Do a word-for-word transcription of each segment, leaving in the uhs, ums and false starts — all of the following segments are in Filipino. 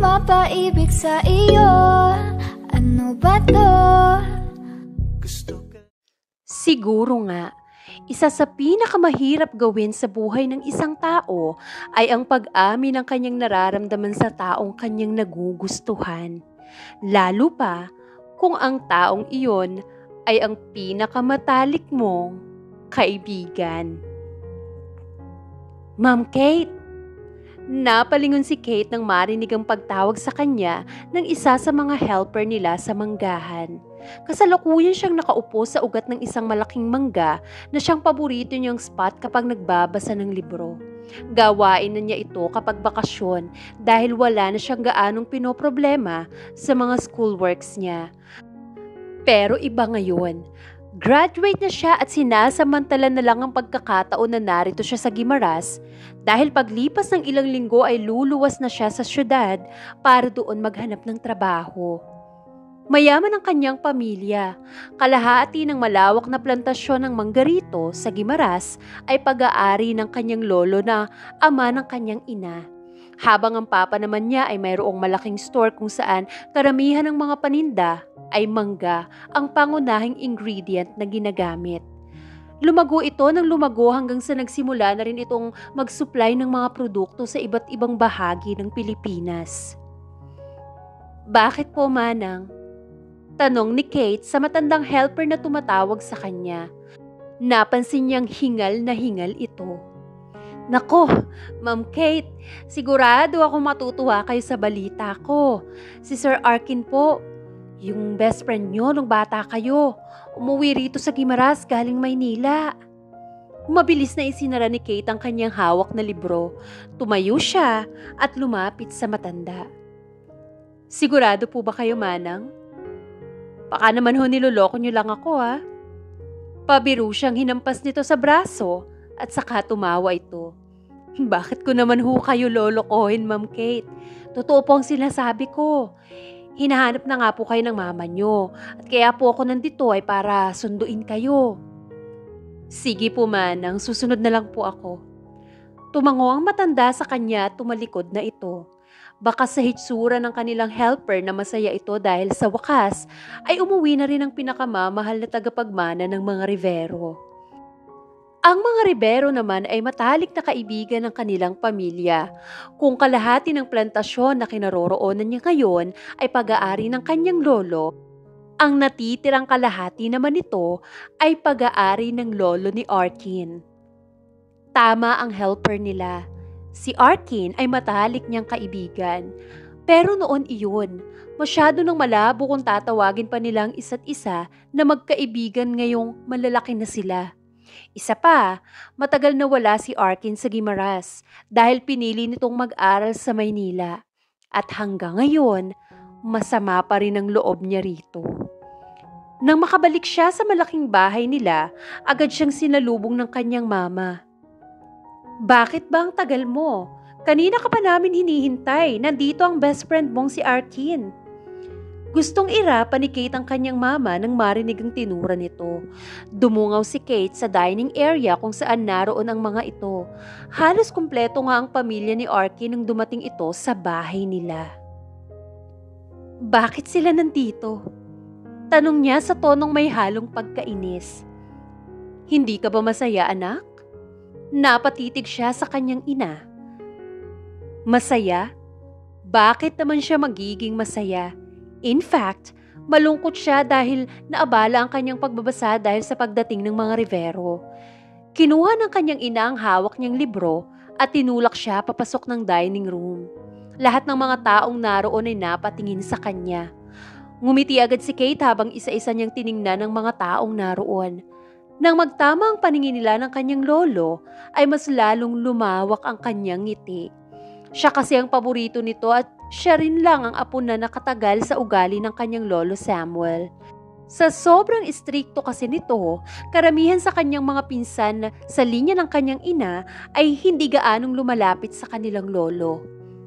mapaibig sa iyo. Ano ba to? Siguro nga, isa sa pinakamahirap gawin sa buhay ng isang tao ay ang pag-amin ng kanyang nararamdaman sa taong kanyang nagugustuhan. Lalo pa kung ang taong iyon ay ang pinakamatalik mong kaibigan. Ma'am Kate! Napalingon si Kate nang marinig ang pagtawag sa kanya ng isa sa mga helper nila sa manggahan. Kasalukuyan siyang nakaupo sa ugat ng isang malaking mangga na siyang paborito niyang spot kapag nagbabasa ng libro. Gawain na niya ito kapag bakasyon dahil wala na siyang gaanong pinoproblema sa mga schoolworks niya. Pero iba ngayon. Graduate na siya at sinasamantala na lang ang pagkakataon na narito siya sa Guimaras dahil paglipas ng ilang linggo ay luluwas na siya sa syudad para doon maghanap ng trabaho. Mayaman ang kanyang pamilya. Kalahati ng malawak na plantasyon ng manggarito sa Guimaras ay pag-aari ng kanyang lolo na ama ng kanyang ina. Habang ang papa naman niya ay mayroong malaking store kung saan karamihan ng mga paninda ay mangga ang pangunahing ingredient na ginagamit. Lumago ito ng lumago hanggang sa nagsimula na rin itong mag-supply ng mga produkto sa iba't ibang bahagi ng Pilipinas. Bakit po, Manang? Tanong ni Kate sa matandang helper na tumatawag sa kanya. Napansin niyang hingal na hingal ito. Nako, Ma'am Kate, sigurado ako matutuwa kayo sa balita ko. Si Sir Arkin po, yung best friend nyo nung bata kayo, umuwi rito sa Guimaras galing Maynila. Mabilis na isinara ni Kate ang kanyang hawak na libro. Tumayo siya at lumapit sa matanda. Sigurado po ba kayo, Manang? Baka naman ho niloloko nyo lang ako, ha? Pabiro siyang hinampas nito sa braso at saka tumawa ito. Bakit ko naman ho kayo lolokohin, Ma'am Kate? Totoo po ang sinasabi ko. Hinahanap na nga po kayo ng mama nyo at kaya po ako nandito ay para sunduin kayo. Sige po, Manang, susunod na lang po ako. Tumango ang matanda sa kanya at tumalikod na ito. Baka sa hitsura ng kanilang helper na masaya ito dahil sa wakas ay umuwi na rin ang pinakamamahal na tagapagmana ng mga Rivero. Ang mga Rivero naman ay matalik na kaibigan ng kanilang pamilya. Kung kalahati ng plantasyon na kinaroroonan niya ngayon ay pag-aari ng kanyang lolo, ang natitirang kalahati naman nito ay pag-aari ng lolo ni Arkin. Tama ang helper nila. Si Arkin ay matalik niyang kaibigan. Pero noon iyon, masyado nang malabo kung tatawagin pa nilang isa't isa na magkaibigan ngayong malalaki na sila. Isa pa, matagal na wala si Arkin sa Guimaras dahil pinili nitong mag-aral sa Maynila. At hanggang ngayon, masama pa rin ang loob niya rito. Nang makabalik siya sa malaking bahay nila, agad siyang sinalubong ng kanyang mama. Bakit ba ang tagal mo? Kanina ka pa namin hinihintay. Nandito ang best friend mong si Arkin. Gustong irapan ni Kate ang kanyang mama nang marinig ang tinura nito. Dumungaw si Kate sa dining area kung saan naroon ang mga ito. Halos kumpleto nga ang pamilya ni Arkin nang dumating ito sa bahay nila. Bakit sila nandito? Tanong niya sa tonong may halong pagkainis. Hindi ka ba masaya, anak? Napatitig siya sa kanyang ina. Masaya? Bakit naman siya magiging masaya? In fact, malungkot siya dahil naabala ang kanyang pagbabasa dahil sa pagdating ng mga Rivero. Kinuha ng kanyang ina ang hawak niyang libro at tinulak siya papasok ng dining room. Lahat ng mga taong naroon ay napatingin sa kanya. Ngumiti agad si Kate habang isa-isa niyang tiningnan ang mga taong naroon. Nang magtama ang paningin nila ng kanyang lolo, ay mas lalong lumawak ang kanyang ngiti. Siya kasi ang paborito nito at siya rin lang ang apo na nakatagal sa ugali ng kanyang lolo Samuel. Sa sobrang istrikto kasi nito, karamihan sa kanyang mga pinsan sa linya ng kanyang ina ay hindi gaanong lumalapit sa kanilang lolo.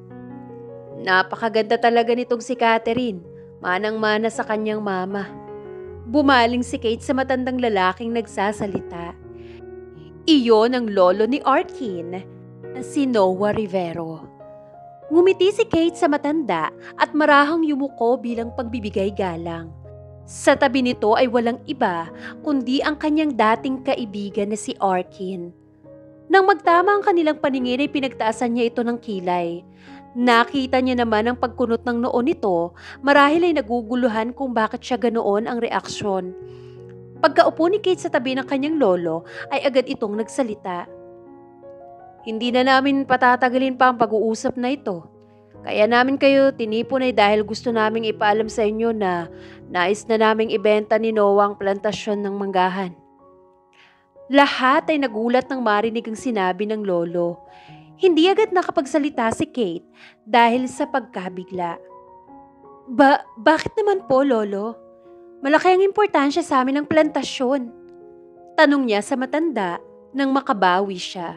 Napakaganda talaga nitong si Catherine, manang-mana sa kanyang mama. Bumaling si Kate sa matandang lalaking nagsasalita. Iyon ang lolo ni Arkin, si Noah Rivero. Ngumiti si Kate sa matanda at marahang yumuko bilang pagbibigay galang. Sa tabi nito ay walang iba kundi ang kanyang dating kaibigan na si Arkin. Nang magtama ang kanilang paningin ay pinagtaasan niya ito ng kilay. Nakita niya naman ang pagkunot ng noo nito, marahil ay naguguluhan kung bakit siya ganoon ang reaksyon. Pagkaupo ni Kate sa tabi ng kanyang lolo ay agad itong nagsalita. Hindi na namin patatagalin pa ang pag-uusap na ito. Kaya namin kayo tinipon ay dahil gusto naming ipaalam sa inyo na nais na naming ibenta ni Noah ang plantasyon ng manggahan. Lahat ay nagulat nang marinig ang sinabi ng lolo. Hindi agad nakapagsalita si Kate dahil sa pagkabigla. Ba, bakit naman po, lolo? Malaki ang importansya sa amin ng plantasyon. Tanong niya sa matanda nang makabawi siya.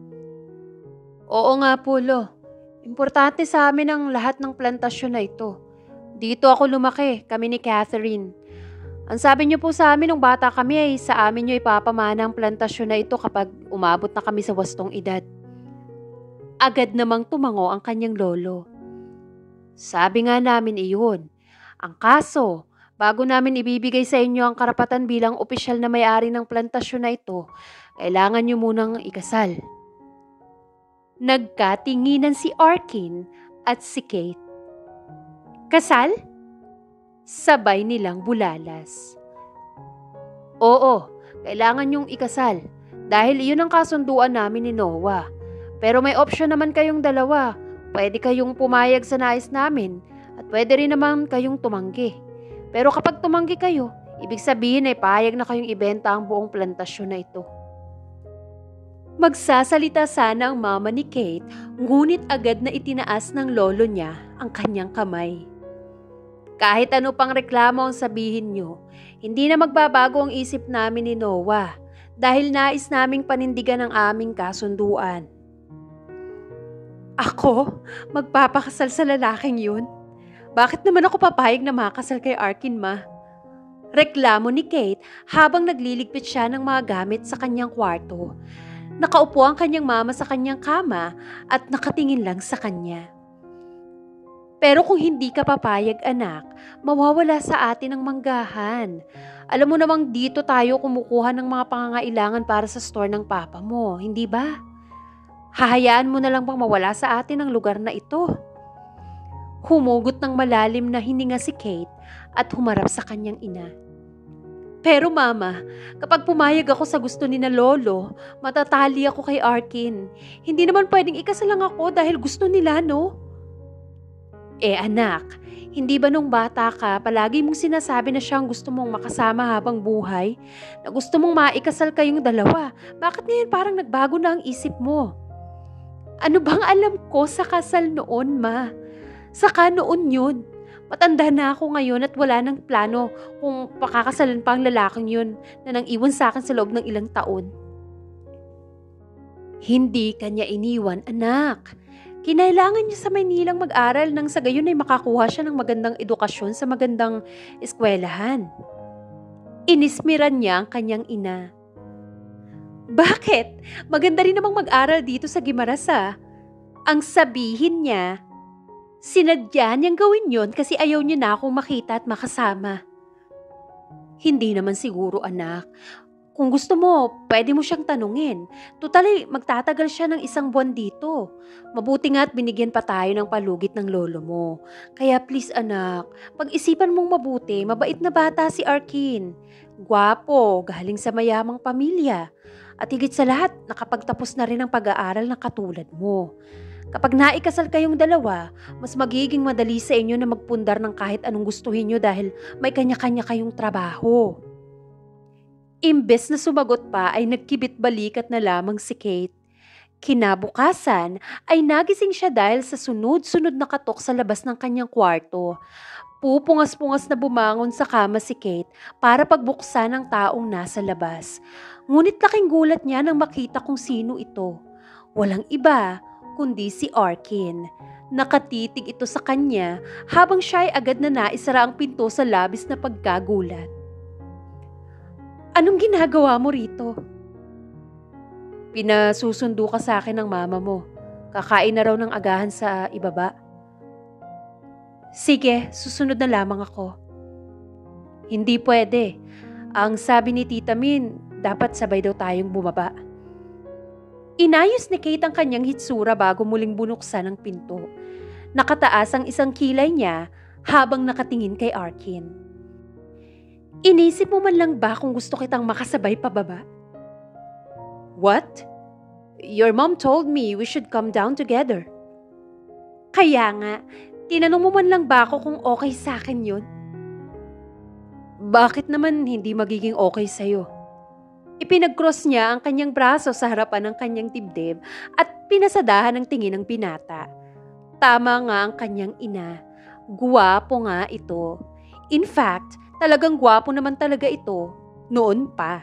Oo nga po, lo. Importante sa amin ang lahat ng plantasyon na ito. Dito ako lumaki, kami ni Catherine. Ang sabi niyo po sa amin nung bata kami ay sa amin niyo ipapamana ang plantasyon na ito kapag umabot na kami sa wastong edad. Agad namang tumango ang kanyang lolo. Sabi nga namin iyon. Ang kaso, bago namin ibibigay sa inyo ang karapatan bilang opisyal na may-ari ng plantasyon na ito, kailangan niyo munang ikasal. Nagkatinginan si Arkin at si Kate. Kasal? Sabay nilang bulalas. Oo, kailangan yung ikasal dahil iyon ang kasunduan namin ni Noah. Pero may option naman kayong dalawa. Pwede kayong pumayag sa nais namin at pwede rin naman kayong tumanggi. Pero kapag tumanggi kayo, ibig sabihin ay payag na kayong ibenta ang buong plantasyon na ito. Magsasalita sana ang mama ni Kate, ngunit agad na itinaas ng lolo niya ang kanyang kamay. Kahit ano pang reklamo ang sabihin niyo, hindi na magbabago ang isip namin ni Noah dahil nais naming panindigan ang aming kasunduan. Ako? Magpapakasal sa lalaking yun? Bakit naman ako papayag na makasal kay Arkin, ma? Reklamo ni Kate habang nagliligpit siya ng mga gamit sa kanyang kwarto. Nakaupo ang kanyang mama sa kanyang kama at nakatingin lang sa kanya. Pero kung hindi ka papayag, anak, mawawala sa atin ang manggahan. Alam mo namang dito tayo kumukuha ng mga pangangailangan para sa store ng papa mo, hindi ba? Hahayaan mo na lang bang mawala sa atin ang lugar na ito? Humugot ng malalim na hininga si Kate at humarap sa kanyang ina. Pero mama, kapag pumayag ako sa gusto ni na lolo, matatali ako kay Arkin. Hindi naman pwedeng ikasal lang ako dahil gusto nila, no? Eh anak, hindi ba nung bata ka, palagi mong sinasabi na siyang gusto mong makasama habang buhay? Na gusto mong maikasal kayong dalawa? Bakit ngayon parang nagbago na ang isip mo? Ano bang alam ko sa kasal noon, ma? Saka noon yun. Matanda na ako ngayon at wala nang plano kung pakakasalan pa ang lalaking yun na nang iwan sa akin sa loob ng ilang taon. Hindi kanya iniwan, anak. Kinailangan niya sa Maynilang mag-aral nang sa gayon ay makakuha siya ng magandang edukasyon sa magandang eskwelahan. Inismiran niya ang kanyang ina. Bakit? Maganda rin namang mag-aral dito sa Guimaras, ah. Ang sabihin niya, sinadya niyang gawin yon kasi ayaw niya na akong makita at makasama. Hindi naman siguro, anak. Kung gusto mo, pwede mo siyang tanungin. Tutali, magtatagal siya ng isang buwan dito. Mabuti nga at binigyan pa tayo ng palugit ng lolo mo. Kaya please, anak, pag-isipan mong mabuti, mabait na bata si Arkin. Gwapo, galing sa mayamang pamilya. At higit sa lahat, nakapagtapos na rin ang pag-aaral na katulad mo. Kapag naikasal kayong dalawa, mas magiging madali sa inyo na magpundar ng kahit anong gustuhin nyo dahil may kanya-kanya kayong trabaho. Imbes na sumagot pa ay nagkibit balikat na lamang si Kate. Kinabukasan ay nagising siya dahil sa sunod-sunod na katok sa labas ng kanyang kwarto. Pupungas-pungas na bumangon sa kama si Kate para pagbuksan ang taong nasa labas. Ngunit laking gulat niya nang makita kung sino ito. Walang iba kundi si Arkin. Nakatitig ito sa kanya habang siya ay agad na naisara ang pinto sa labis na pagkagulat. Anong ginagawa mo rito? Pinasusundo ka sa akin ng mama mo. Kakain na raw ng agahan sa ibaba. Sige, susunod na lamang ako. Hindi pwede. Ang sabi ni Tita Min, dapat sabay daw tayong bumaba. Inayos ni Kate ang kanyang hitsura bago muling bunuksan ang pinto. Nakataas ang isang kilay niya habang nakatingin kay Arkin. Inisip mo man lang ba kung gusto kitang makasabay pababa? What? Your mom told me we should come down together. Kaya nga, tinanong mo man lang ba ako kung okay sa akin yun? Bakit naman hindi magiging okay sa'yo? Ipinag-cross niya ang kanyang braso sa harapan ng kanyang dibdib at pinasadahan ang tingin ng binata. Tama nga ang kanyang ina. Guwapo nga ito. In fact, talagang guwapo naman talaga ito noon pa.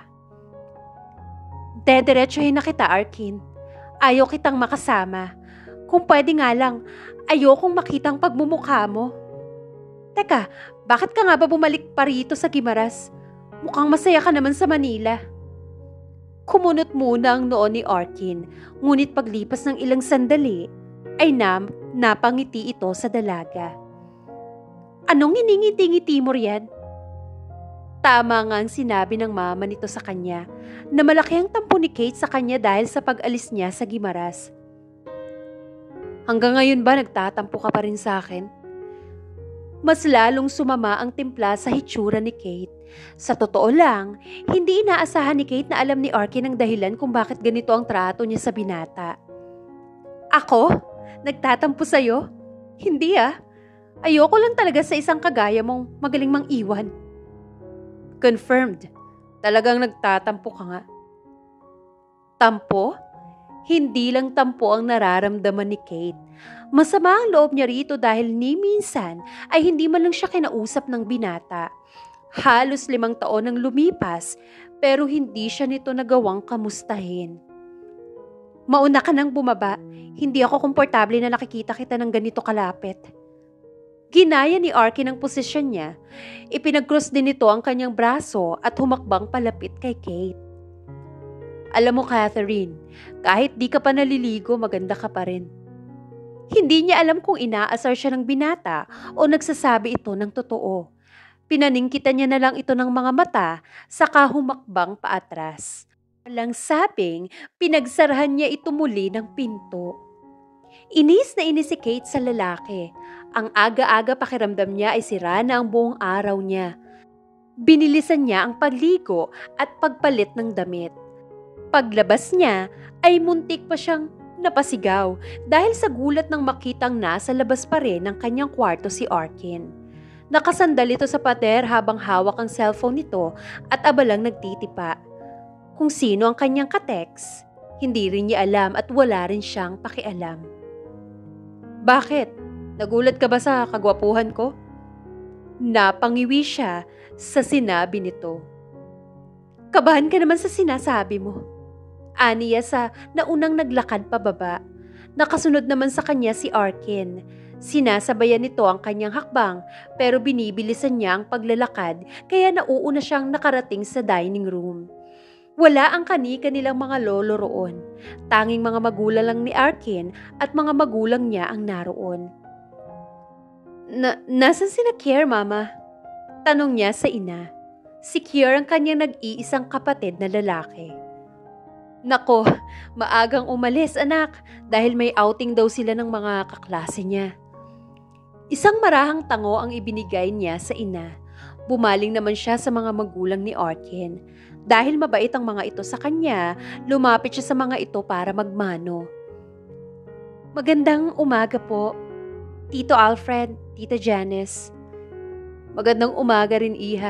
Dediretsuhin na kita, Arkin. Ayaw kitang makasama. Kung pwede nga lang, ayokong makitang pagmumukha mo. Teka, bakit ka nga ba bumalik pa rito sa Guimaras? Mukhang masaya ka naman sa Manila. Kumunot muna ang noo ni Arkin, ngunit paglipas ng ilang sandali, ay nam, napangiti ito sa dalaga. Anong iningiti-ngiti mo riyan? Tama nga ang sinabi ng mama nito sa kanya na malaki ang tampo ni Kate sa kanya dahil sa pag-alis niya sa Guimaras. Hanggang ngayon ba nagtatampo ka pa rin sa akin? Mas lalong sumama ang timpla sa hitsura ni Kate. Sa totoo lang, hindi inaasahan ni Kate na alam ni Arkin ang dahilan kung bakit ganito ang trato niya sa binata. Ako? Nagtatampo sa'yo? Hindi ah. Ayoko lang talaga sa isang kagaya mong magaling mang iwan. Confirmed. Talagang nagtatampo ka nga. Tampo? Hindi lang tampo ang nararamdaman ni Kate. Masama ang loob niya rito dahil ni minsan ay hindi man lang siya kinausap ng binata. Halos limang taon ang lumipas pero hindi siya nito nagawang kamustahin. Mauna ka nang bumaba. Hindi ako komportable na nakikita kita ng ganito kalapit. Ginaya ni Arkin ang posisyon niya. Ipinag-cross din nito ang kanyang braso at humakbang palapit kay Kate. Alam mo, Catherine, kahit di ka pa naliligo, maganda ka pa rin. Hindi niya alam kung inaasar siya ng binata o nagsasabi ito ng totoo. Pinaningkitan niya na lang ito ng mga mata, saka humakbang paatras. Walang sabing, pinagsarahan niya ito muli ng pinto. Inis na inis si Kate sa lalaki. Ang aga-aga pakiramdam niya ay sira na ang buong araw niya. Binilisan niya ang pagligo at pagpalit ng damit. Paglabas niya ay muntik pa siyang napasigaw dahil sa gulat ng makitang nasa labas pa rin ng kanyang kwarto si Arkin. Nakasandal ito sa pader habang hawak ang cellphone nito at abalang nagtitipa. Kung sino ang kanyang kateks, hindi rin niya alam at wala rin siyang pakialam. Bakit? Nagulat ka ba sa kagwapuhan ko? Napangiwi siya sa sinabi nito. Kabahan ka naman sa sinasabi mo. Aniya sa naunang naglakad pababa. Nakasunod naman sa kanya si Arkin. Sinasabayan nito ang kanyang hakbang pero binibilisan niya ang paglalakad kaya nauuna siyang nakarating sa dining room. Wala ang kani-kanilang mga lolo roon. Tanging mga magulang lang ni Arkin at mga magulang niya ang naroon. Na, nasan si Kier, Mama? Tanong niya sa ina. Si Kier ang kanyang nag-iisang kapatid na lalaki. Nako, maagang umalis anak dahil may outing daw sila ng mga kaklase niya. Isang marahang tango ang ibinigay niya sa ina. Bumaling naman siya sa mga magulang ni Arkin. Dahil mabait ang mga ito sa kanya, lumapit siya sa mga ito para magmano. Magandang umaga po, Tito Alfred, Tita Janice. Magandang umaga rin, Iha.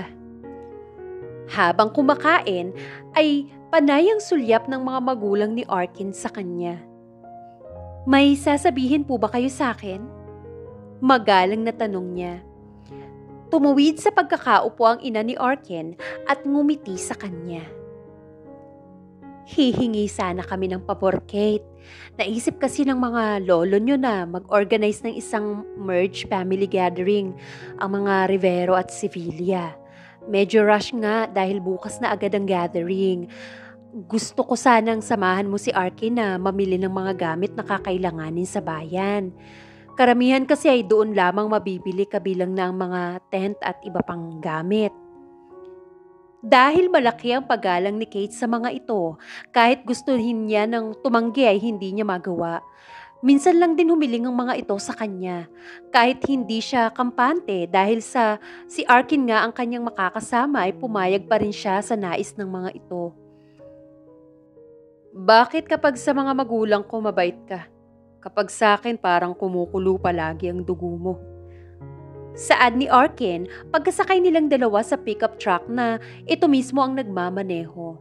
Habang kumakain, ay panay ang sulyap ng mga magulang ni Arkin sa kanya. May sasabihin po ba kayo sa akin? Magalang na tanong niya. Tumuwid sa pagkakaupo ang ina ni Arkin at ngumiti sa kanya. Hihingi sana kami ng pabor, Kate. Naisip kasi ng mga lolo nyo na mag-organize ng isang merge family gathering, ang mga Rivero at Sevilla. Medyo rush nga dahil bukas na agad ang gathering. Gusto ko sanang samahan mo si Arkin na mamili ng mga gamit na kakailanganin sa bayan. Karamihan kasi ay doon lamang mabibili kabilang na ang mga tent at iba pang gamit. Dahil malaki ang paggalang ni Kate sa mga ito, kahit gustuhin niya ng tumanggi ay hindi niya magawa. Minsan lang din humiling ang mga ito sa kanya, kahit hindi siya kampante dahil sa si Arkin nga ang kanyang makakasama ay pumayag pa rin siya sa nais ng mga ito. Bakit kapag sa mga magulang ko mabait ka? Kapag sa akin parang kumukulo palagi ang dugo mo. Saad ni Arkin pagkasakay nilang dalawa sa pickup truck na ito mismo ang nagmamaneho.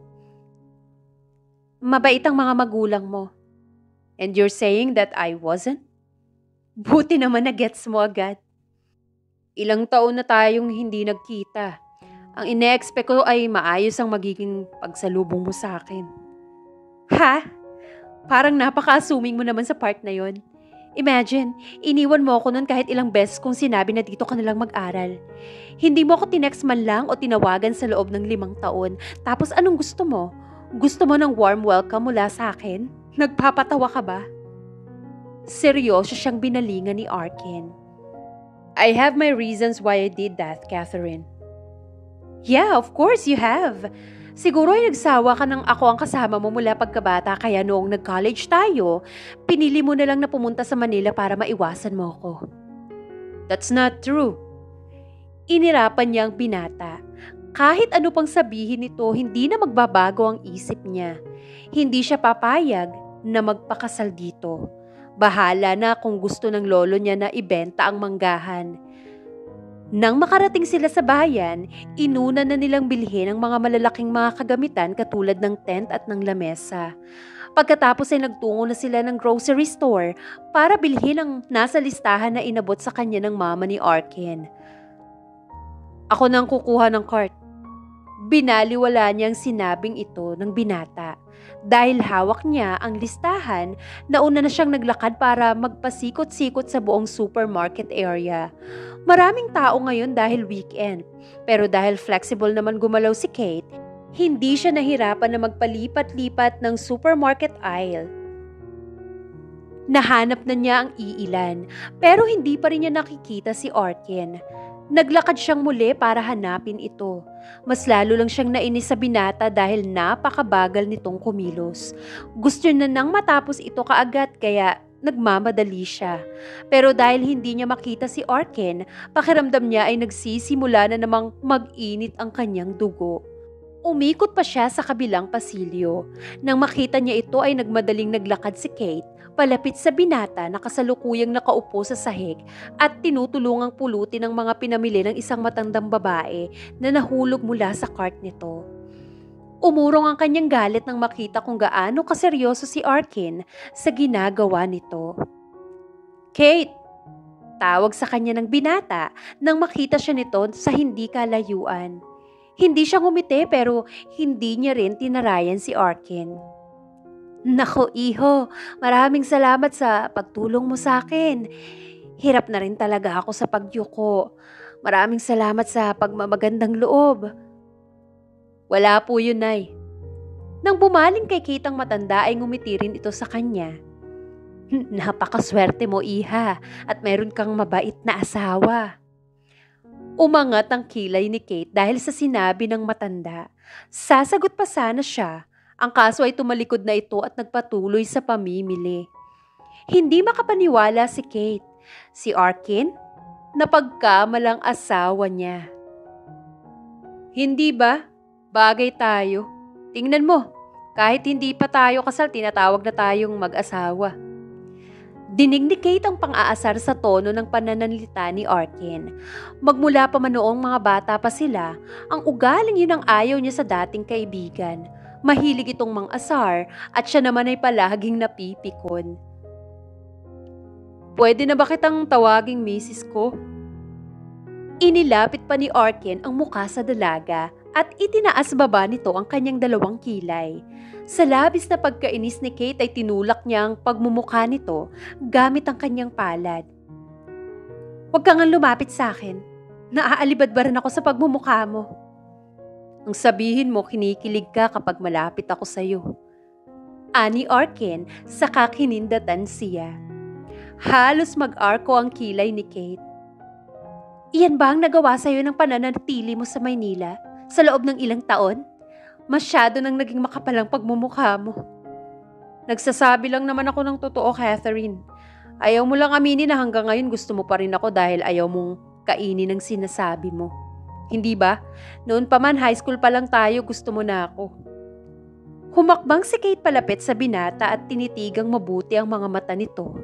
Mabait ang mga magulang mo. And you're saying that I wasn't? Buti naman na gets mo agad. Ilang taon na tayong hindi nagkita. Ang ine-expect ko ay maayos ang magiging pagsalubong mo sa akin. Ha? Parang napaka-assuming mo naman sa part na yon. Imagine, iniwan mo ako nun kahit ilang beses kong sinabi na dito ka nalang mag-aral. Hindi mo ako tinext man lang o tinawagan sa loob ng limang taon. Tapos anong gusto mo? Gusto mo ng warm welcome mula sa akin? Nagpapatawa ka ba? Seryoso siyang binalingan ni Arkin. I have my reasons why I did that, Catherine. Yeah, of course you have. Siguro ay nagsawa ka ng ako ang kasama mo mula pagkabata kaya noong nag-college tayo, pinili mo na lang na pumunta sa Manila para maiwasan mo ako. That's not true. Inirapan niya ang binata. Kahit ano pang sabihin nito, hindi na magbabago ang isip niya. Hindi siya papayag na magpakasal dito. Bahala na kung gusto ng lolo niya na ibenta ang manggahan. Nang makarating sila sa bayan, inuna na nilang bilhin ang mga malalaking mga kagamitan katulad ng tent at ng lamesa. Pagkatapos ay nagtungo na sila ng grocery store para bilhin ang nasa listahan na inabot sa kanya ng mama ni Arkin. Ako nang kukuha ng cart. Binaliwala niyang sinabing ito ng binata. Dahil hawak niya ang listahan, nauna na siyang naglakad para magpasikot-sikot sa buong supermarket area. Maraming tao ngayon dahil weekend, pero dahil flexible naman gumalaw si Kate, hindi siya nahirapan na magpalipat-lipat ng supermarket aisle. Nahanap na niya ang iilan, pero hindi pa rin niya nakikita si Arkin. Naglakad siyang muli para hanapin ito. Mas lalo lang siyang nainis sa binata dahil napakabagal nitong kumilos. Gusto na nang matapos ito kaagad kaya nagmamadali siya. Pero dahil hindi niya makita si Arkin, pakiramdam niya ay nagsisimula na namang mag-init ang kanyang dugo. Umikot pa siya sa kabilang pasilyo. Nang makita niya ito ay nagmadaling naglakad si Kate palapit sa binata na kasalukuyang nakaupo sa sahig at tinutulungang pulutin ang mga pinamili ng isang matandang babae na nahulog mula sa cart nito. Umurong ang kanyang galit nang makita kung gaano kaseryoso si Arkin sa ginagawa nito. Kate! Tawag sa kanya ng binata nang makita siya nito sa hindi kalayuan. Hindi siya ngumiti pero hindi niya rin tinarayan si Arkin. Nako iho, maraming salamat sa pagtulong mo sa akin. Hirap na rin talaga ako sa pagyuko. Maraming salamat sa pagmamagandang loob. Wala po yun, Nay. Nang bumaling kay Kate ang matanda ay ngumiti rin ito sa kanya. Napakaswerte mo, iha, at meron kang mabait na asawa. Umangat ang kilay ni Kate dahil sa sinabi ng matanda. Sasagot pa sana siya. Ang kaso ay tumalikod na ito at nagpatuloy sa pamimili. Hindi makapaniwala si Kate. Si Arkin, napagkamalang asawa niya. Hindi ba? Bagay tayo. Tingnan mo, kahit hindi pa tayo kasal, tinatawag na tayong mag-asawa. Dinig ni Kate ang pang-aasar sa tono ng pananalita ni Arkin. Magmula pa man noong mga bata pa sila, ang ugaling yun ang ayaw niya sa dating kaibigan. Mahilig itong mang-asar at siya naman ay palaging napipikon. Pwede na ba kitang tawaging misis ko? Inilapit pa ni Arkin ang muka sa dalaga at itinaas baba nito ang kanyang dalawang kilay. Sa labis na pagkainis ni Kate ay tinulak niya ang pagmumukha nito gamit ang kanyang palad. Huwag kang lumapit sa akin. Naaalibad ba rin ako sa pagmumukha mo? Ang sabihin mo, kinikilig ka kapag malapit ako sa'yo. Ani Arkin, saka kinindatan siya. Halos mag-arko ang kilay ni Kate. Iyan ba ang nagawa sa'yo ng pananatili mo sa Maynila sa loob ng ilang taon? Masyado nang naging makapalang pagmumukha mo. Nagsasabi lang naman ako ng totoo, Catherine. Ayaw mo lang aminin na hanggang ngayon gusto mo pa rin ako dahil ayaw mong kainin ang sinasabi mo. Hindi ba? Noon pa man, high school pa lang tayo, gusto mo na ako. Humakbang si Kate palapit sa binata at tinitigang mabuti ang mga mata nito.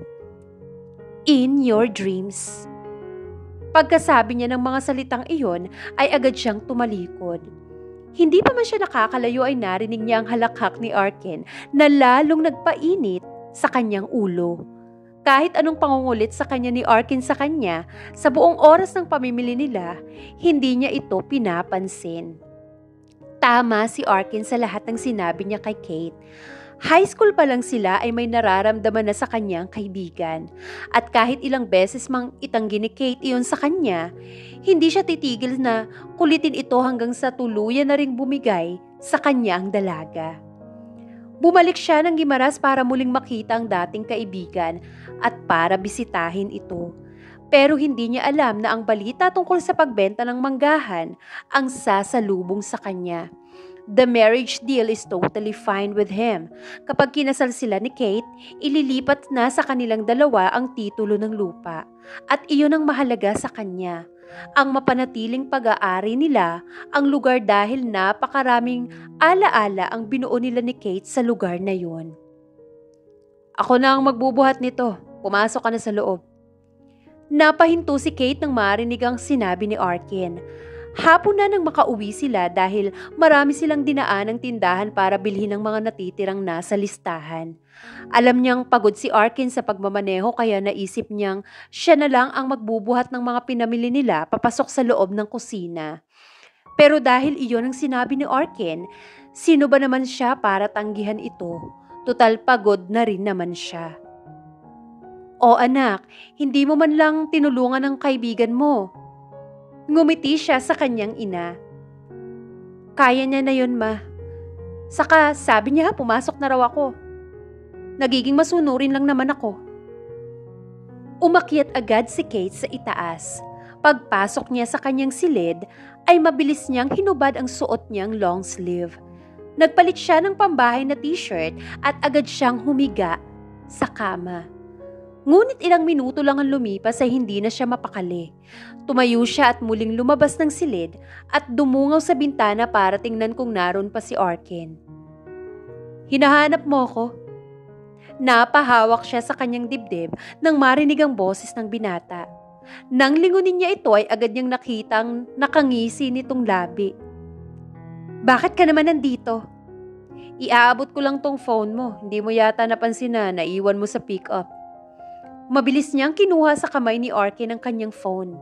In your dreams. Pagkasabi niya ng mga salitang iyon ay agad siyang tumalikod. Hindi pa man siya nakakalayo ay narinig niya ang halakhak ni Arkin na lalong nagpainit sa kanyang ulo. Kahit anong pangungulit sa kanya ni Arkin sa kanya, sa buong oras ng pamimili nila, hindi niya ito pinapansin. Tama si Arkin sa lahat ng sinabi niya kay Kate. High school pa lang sila ay may nararamdaman na sa kanyang kaibigan. At kahit ilang beses mang itanggi ni Kate iyon sa kanya, hindi siya titigil na kulitin ito hanggang sa tuluyan na ring bumigay sa kanya ang dalaga. Bumalik siya ng Gimaras para muling makita ang dating kaibigan at para bisitahin ito. Pero hindi niya alam na ang balita tungkol sa pagbenta ng manggahan ang sasalubong sa kanya. The marriage deal is totally fine with him. Kapag kinasal sila ni Kate, ililipat na sa kanilang dalawa ang titulo ng lupa. At iyon ang mahalaga sa kanya. Ang mapanatiling pag-aari nila ang lugar dahil napakaraming alaala ang binuo nila ni Kate sa lugar na yun. Ako na ang magbubuhat nito. Pumasok ka na sa loob. Napahinto si Kate nang marinig ang sinabi ni Arkin. Hapon na nang makauwi sila dahil marami silang dinaan ng tindahan para bilhin ang mga natitirang nasa listahan. Alam niyang pagod si Arkin sa pagmamaneho kaya naisip niyang siya na lang ang magbubuhat ng mga pinamili nila papasok sa loob ng kusina. Pero dahil iyon ang sinabi ni Arkin, sino ba naman siya para tanggihan ito? Tutal pagod na rin naman siya. O anak, hindi mo man lang tinulungan ng kaibigan mo. Ngumiti siya sa kanyang ina. Kaya niya na yun, ma. Saka sabi niya pumasok na raw ako. Nagiging masunurin lang naman ako. Umakyat agad si Kate sa itaas. Pagpasok niya sa kanyang silid, ay mabilis niyang hinubad ang suot niyang long sleeve. Nagpalit siya ng pambahay na t-shirt at agad siyang humiga sa kama. Ngunit ilang minuto lang ang lumipas ay hindi na siya mapakali. Tumayo siya at muling lumabas ng silid at dumungaw sa bintana para tingnan kung naroon pa si Arkin. Hinahanap mo ko? Napahawak siya sa kanyang dibdib nang marinig ang boses ng binata. Nang lingunin niya ito ay agad niyang nakitang nakangisi nitong labi. Bakit ka naman nandito? Iaabot ko lang tong phone mo. Hindi mo yata napansin na naiwan mo sa pick-up. Mabilis niyang kinuha sa kamay ni Arkin ang kanyang phone.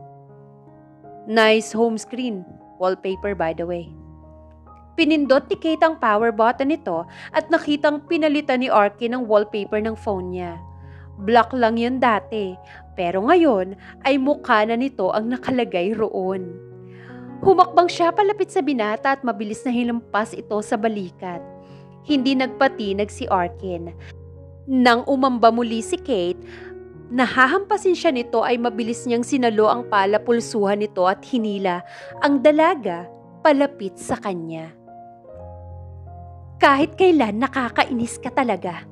Nice home screen. Wallpaper by the way. Pinindot ni Kate ang power button nito at nakitang pinalitan ni Arkin ang wallpaper ng phone niya. Black lang yun dati, pero ngayon ay mukha na nito ang nakalagay roon. Humakbang siya palapit sa binata at mabilis na hilampas ito sa balikat. Hindi nagpatinag si Arkin. Nang umamba muli si Kate, nahahampasin siya nito ay mabilis niyang sinalo ang palapulsuhan nito at hinila ang dalaga palapit sa kanya. Kahit kailan nakakainis ka talaga.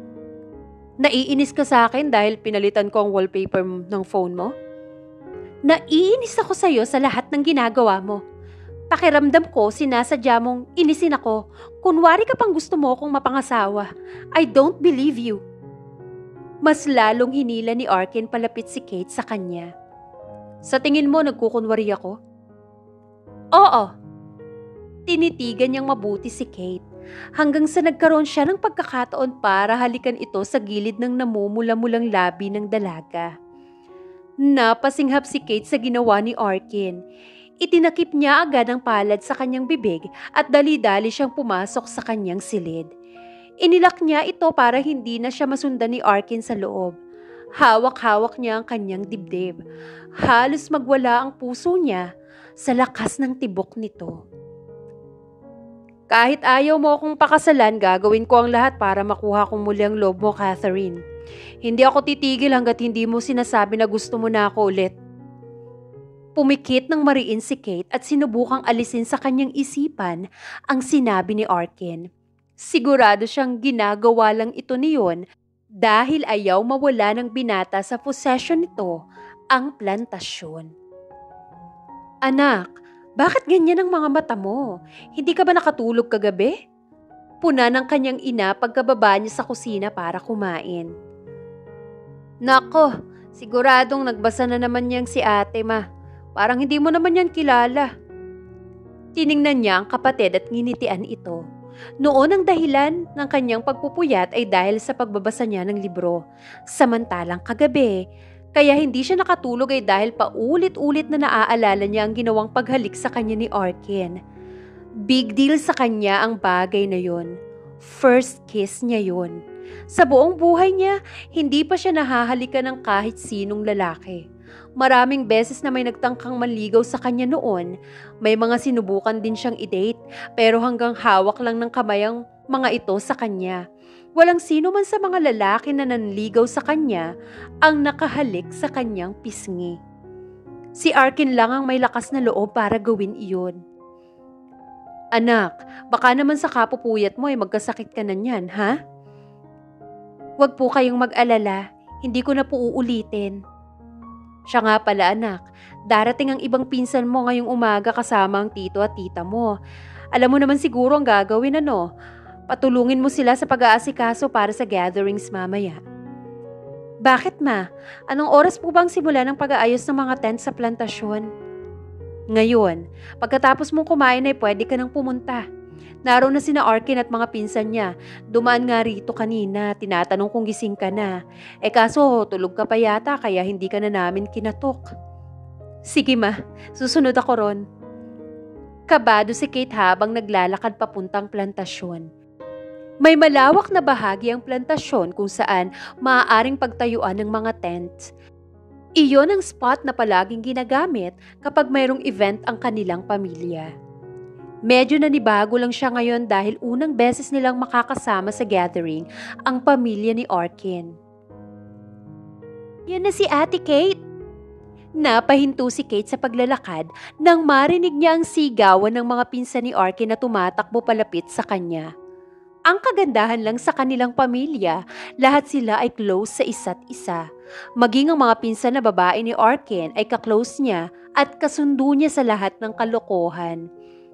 Naiinis ka sa akin dahil pinalitan ko ang wallpaper ng phone mo? Naiinis ako sa iyo sa lahat ng ginagawa mo. Pakiramdam ko sinasadya mong inisin ako. Kunwari ka pang gusto mo akong mapangasawa. I don't believe you. Mas lalong hinila ni Arkin palapit si Kate sa kanya. Sa tingin mo nagkukunwari ako? Oo. Tinitigan niyang mabuti si Kate hanggang sa nagkaroon siya ng pagkakataon para halikan ito sa gilid ng namumula-mulang labi ng dalaga. Napasinghap si Kate sa ginawa ni Arkin. Itinakip niya agad ang palad sa kanyang bibig at dali-dali siyang pumasok sa kanyang silid. Inilak niya ito para hindi na siya masundan ni Arkin sa loob. Hawak-hawak niya ang kanyang dibdib. Halos magwala ang puso niya sa lakas ng tibok nito. Kahit ayaw mo akong pakasalan, gagawin ko ang lahat para makuha kong muli ang loob mo, Catherine. Hindi ako titigil hanggat hindi mo sinasabi na gusto mo na ako ulit. Pumikit ng mariin si Kate at sinubukang alisin sa kanyang isipan ang sinabi ni Arkin. Sigurado siyang ginagawa lang ito niyon dahil ayaw mawala ng binata sa possession nito, ang plantasyon. Anak, bakit ganyan ang mga mata mo? Hindi ka ba nakatulog kagabi? Puna ng kanyang ina pagkababa niya sa kusina para kumain. Nako, siguradong nagbasa na naman niyang si ate, ma. Parang hindi mo naman yan kilala. Tiningnan niya ang kapatid at nginitian ito. Noon ang dahilan ng kanyang pagpupuyat ay dahil sa pagbabasa niya ng libro. Samantalang kagabi, kaya hindi siya nakatulog ay dahil paulit-ulit na naaalala niya ang ginawang paghalik sa kanya ni Arkin. Big deal sa kanya ang bagay na yon. First kiss niya yon. Sa buong buhay niya, hindi pa siya nahahalikan ng kahit sinong lalaki. Maraming beses na may nagtangkang manligaw sa kanya noon, may mga sinubukan din siyang i-date pero hanggang hawak lang ng kamay ang mga ito sa kanya. Walang sino man sa mga lalaki na nanligaw sa kanya ang nakahalik sa kanyang pisngi. Si Arkin lang ang may lakas na loob para gawin iyon. Anak, baka naman sa kapupuyat mo ay magkasakit ka na niyan, ha? Huwag po kayong mag-alala, hindi ko na po uulitin. Siya nga pala anak, darating ang ibang pinsan mo ngayong umaga kasama ang tito at tita mo. Alam mo naman siguro ang gagawin ano, patulungin mo sila sa pag-aasikaso para sa gatherings mamaya. Bakit ma? Anong oras po bang simula ng pag-aayos ng mga tent sa plantasyon? Ngayon, pagkatapos mong kumain ay pwede ka nang pumunta. Naroon na sina Arkin at mga pinsan niya. Dumaan nga rito kanina, tinatanong kung gising ka na. Eh kaso tulog ka pa yata kaya hindi ka na namin kinatok. Sige ma, susunod ako ron. Kabado si Kate habang naglalakad papuntang plantasyon. May malawak na bahagi ang plantasyon kung saan maaaring pagtayuan ng mga tents. Iyon ang spot na palaging ginagamit kapag mayroong event ang kanilang pamilya. Medyo nanibago lang siya ngayon dahil unang beses nilang makakasama sa gathering ang pamilya ni Arkin. Yan na si Ate Kate. Napahinto si Kate sa paglalakad nang marinig niya ang sigawan ng mga pinsan ni Arkin na tumatakbo palapit sa kanya. Ang kagandahan lang sa kanilang pamilya, lahat sila ay close sa isa't isa. Maging ang mga pinsan na babae ni Arkin ay kaklose niya at kasundo niya sa lahat ng kalokohan.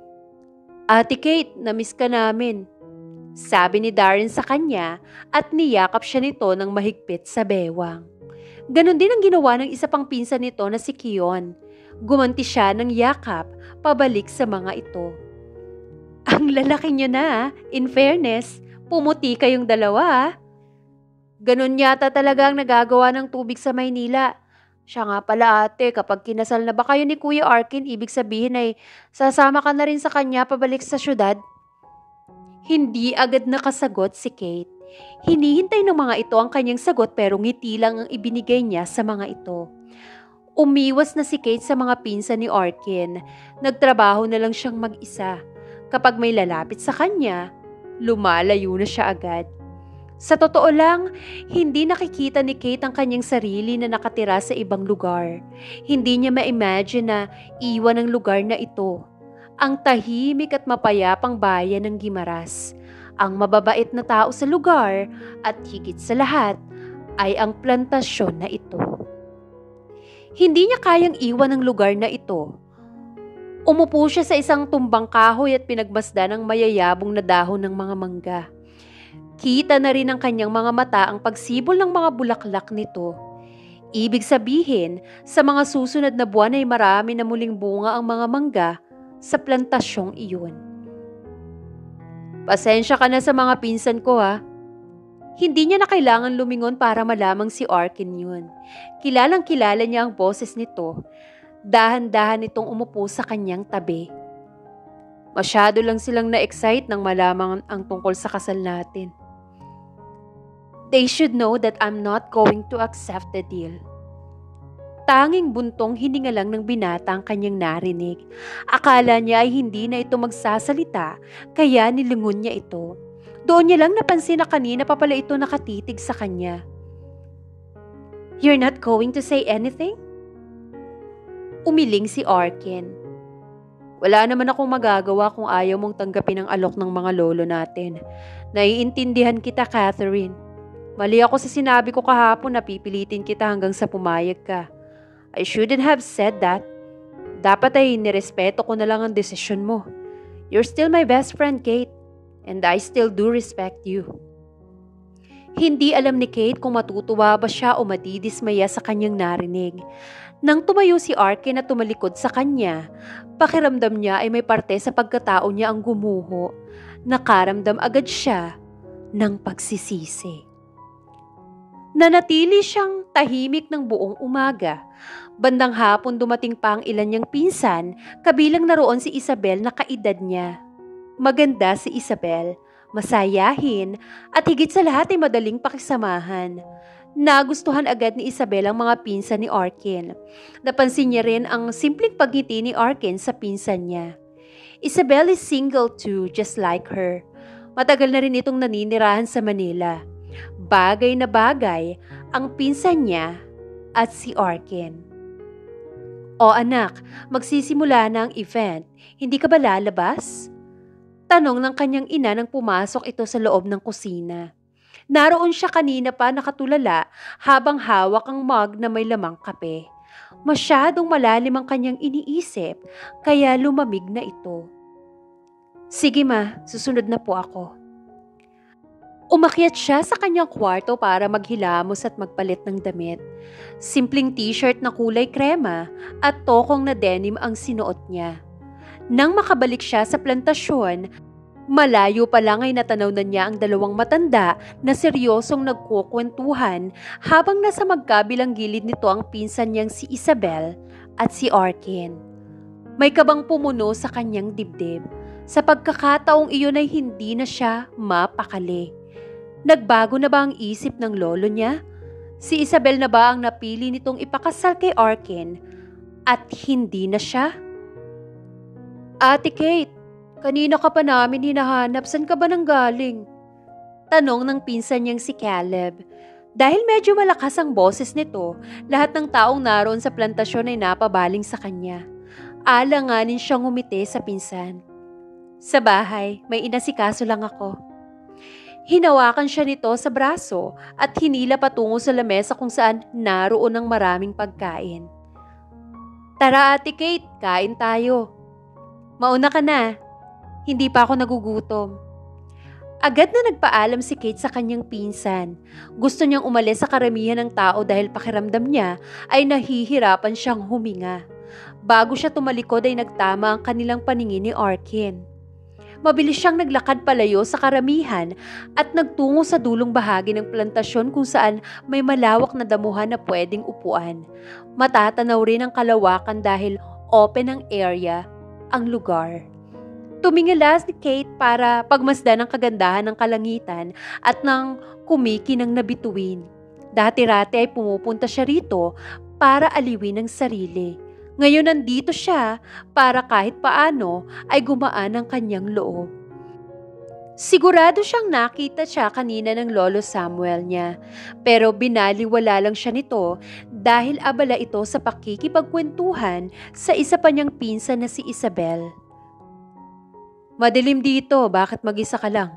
Ate Kate, namiss ka namin. Sabi ni Darren sa kanya at niyakap siya nito ng mahigpit sa bewang. Ganon din ang ginawa ng isa pang pinsan nito na si Kion. Gumanti siya ng yakap pabalik sa mga ito. Ang lalaki niyo na, in fairness, pumuti kayong dalawa. Ganon yata talaga ang nagagawa ng tubig sa Maynila. Siya nga pala ate, kapag kinasal na ba kayo ni Kuya Arkin, ibig sabihin ay sasama ka na rin sa kanya pabalik sa syudad? Hindi agad nakasagot si Kate. Hinihintay ng mga ito ang kanyang sagot pero ngiti lang ang ibinigay niya sa mga ito. Umiwas na si Kate sa mga pinsan ni Arkin. Nagtrabaho na lang siyang mag-isa. Kapag may lalapit sa kanya, lumalayo na siya agad. Sa totoo lang, hindi nakikita ni Kate ang kanyang sarili na nakatira sa ibang lugar. Hindi niya ma-imagine na iwan ang lugar na ito. Ang tahimik at mapayapang bayan ng Guimaras. Ang mababait na tao sa lugar at higit sa lahat ay ang plantasyon na ito. Hindi niya kayang iwan ang lugar na ito. Umupo siya sa isang tumbang kahoy at pinagmasdan ng mayayabong na dahon ng mga mangga. Kita na rin ng kanyang mga mata ang pagsibol ng mga bulaklak nito. Ibig sabihin, sa mga susunod na buwan ay marami na muling bunga ang mga mangga sa plantasyong iyon. Pasensya ka na sa mga pinsan ko ha. Hindi niya na kailangan lumingon para malamang si Arkin yun. Kilalang kilala niya ang boses nito. Dahan-dahan itong umupo sa kanyang tabi. Masyado lang silang na-excite nang malamang ang tungkol sa kasal natin. They should know that I'm not going to accept the deal. Tanging buntong hininga lang ng binata ang kanyang narinig. Akala niya ay hindi na ito magsasalita, kaya nilingon niya ito. Doon niya lang napansin na kanina pa pala ito nakatitig sa kanya. "You're not going to say anything?" Umiling si Arkin. "Wala naman akong magagawa kung ayaw mong tanggapin ang alok ng mga lolo natin. Naiintindihan kita, Catherine. Mali ako sa sinabi ko kahapon na pipilitin kita hanggang sa pumayag ka. I shouldn't have said that. Dapat ay nirespeto ko na lang ang desisyon mo. You're still my best friend, Kate, and I still do respect you." Hindi alam ni Kate kung matutuwa ba siya o madidismaya sa kanyang narinig. Nang tumayo si Arkin at tumalikod sa kanya, pakiramdam niya ay may parte sa pagkatao niya ang gumuho. Nakaramdam agad siya ng pagsisisi. Nanatili siyang tahimik ng buong umaga. Bandang hapon dumating pa ang ilan niyang pinsan, kabilang naroon si Isabel na kaedad niya. Maganda si Isabel, masayahin, at higit sa lahat ay madaling pakisamahan. Nagustuhan agad ni Isabel ang mga pinsan ni Arkin. Napansin niya rin ang simpleng pagngiti ni Arkin sa pinsan niya. Isabel is single too, just like her. Matagal na rin itong naninirahan sa Manila. Bagay na bagay ang pinsan niya at si Arkin. "O anak, magsisimula na ang event. Hindi ka ba lalabas?" Tanong ng kanyang ina nang pumasok ito sa loob ng kusina. Naroon siya kanina pa nakatulala habang hawak ang mug na may lamang kape. Masyadong malalim ang kanyang iniisip kaya lumamig na ito. "Sige ma, susunod na po ako." Umakyat siya sa kanyang kwarto para maghilamos at magpalit ng damit. Simpleng t-shirt na kulay krema at tokong na denim ang sinuot niya. Nang makabalik siya sa plantasyon, malayo pa lang ay natanaw na niya ang dalawang matanda na seryosong nagkukwentuhan habang nasa magkabilang gilid nito ang pinsan niyang si Isabel at si Arkin. May kabang pumuno sa kanyang dibdib. Sa pagkakataong iyon ay hindi na siya mapakali. Nagbago na ba ang isip ng lolo niya? Si Isabel na ba ang napili nitong ipakasal kay Arkin at hindi na siya? "Ate Kate, kanina ka pa namin hinahanap, saan ka ba nang galing?" Tanong ng pinsan niyang si Caleb. Dahil medyo malakas ang boses nito, lahat ng taong naroon sa plantasyon ay napabaling sa kanya. Alanganin siyang ngumiti sa pinsan. "Sa bahay, may inasikaso lang ako." Hinawakan siya nito sa braso at hinila patungo sa lamesa kung saan naroon ang maraming pagkain. "Tara Ate Kate, kain tayo." "Mauna ka na, hindi pa ako nagugutom." Agad na nagpaalam si Kate sa kanyang pinsan. Gusto niyang umalis sa karamihan ng tao dahil pakiramdam niya ay nahihirapan siyang huminga. Bago siya tumalikod ay nagtama ang kanilang paningin ni Arkin. Mabilis siyang naglakad palayo sa karamihan at nagtungo sa dulong bahagi ng plantasyon kung saan may malawak na damuhan na pwedeng upuan. Matatanaw rin ang kalawakan dahil open ang area ang lugar. Tumingilas ni Kate para pagmasdan ang kagandahan ng kalangitan at ng kumikinang na bituin. Dati-rati ay pumupunta siya rito para aliwin ang sarili. Ngayon nandito siya para kahit paano ay gumaan ang kanyang loob. Sigurado siyang nakita siya kanina ng lolo Samuel niya, pero binaliwala lang siya nito dahil abala ito sa pakikipagkwentuhan sa isa pa niyang pinsan na si Isabel. "Madilim dito, bakit mag-isa ka lang?"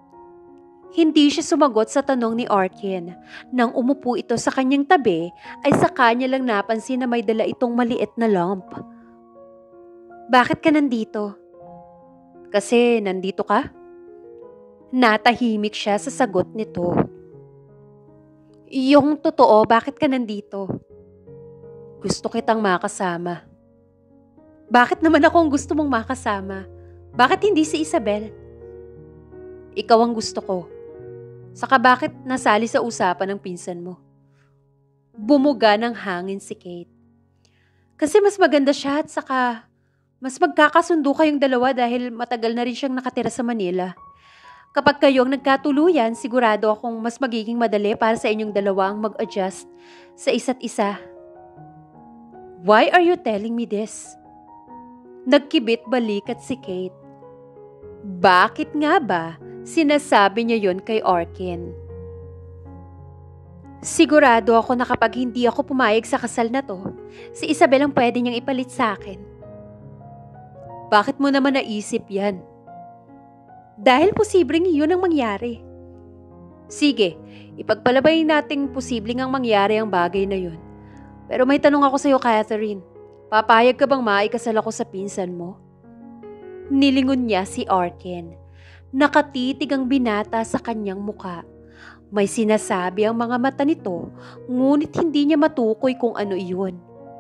Hindi siya sumagot sa tanong ni Arkin. Nang umupo ito sa kanyang tabi, ay sa kanya lang napansin na may dala itong maliit na lamp. "Bakit ka nandito?" "Kasi nandito ka?" Natahimik siya sa sagot nito. "Yung totoo, bakit ka nandito?" "Gusto kitang makasama." "Bakit naman ako ang gusto mong makasama? Bakit hindi si Isabel?" "Ikaw ang gusto ko. Saka bakit nasali sa usapan ng pinsan mo?" Bumuga ng hangin si Kate. "Kasi mas maganda siya at saka mas magkakasundo kayong dalawa dahil matagal na rin siyang nakatira sa Manila. Kapag kayong nagkatuluyan, sigurado akong mas magiging madali para sa inyong dalawa ang mag-adjust sa isa't isa." Why are you telling me this? Nagkibit balikat si Kate. Bakit nga ba sinasabi niya yon kay Arkin? Sigurado ako na kapag hindi ako pumayag sa kasal na to, si Isabel ang pwede niyang ipalit sa akin. Bakit mo naman naisip yan? Dahil posibleng iyon ang mangyari. Sige, ipagpalabay nating posibleng ang mangyari ang bagay na yun. Pero may tanong ako sa'yo, Catherine. Papayag ka bang maikasal ako sa pinsan mo? Nilingon niya si Arkin. Nakatitig ang binata sa kanyang muka. May sinasabi ang mga mata nito, ngunit hindi niya matukoy kung ano iyon.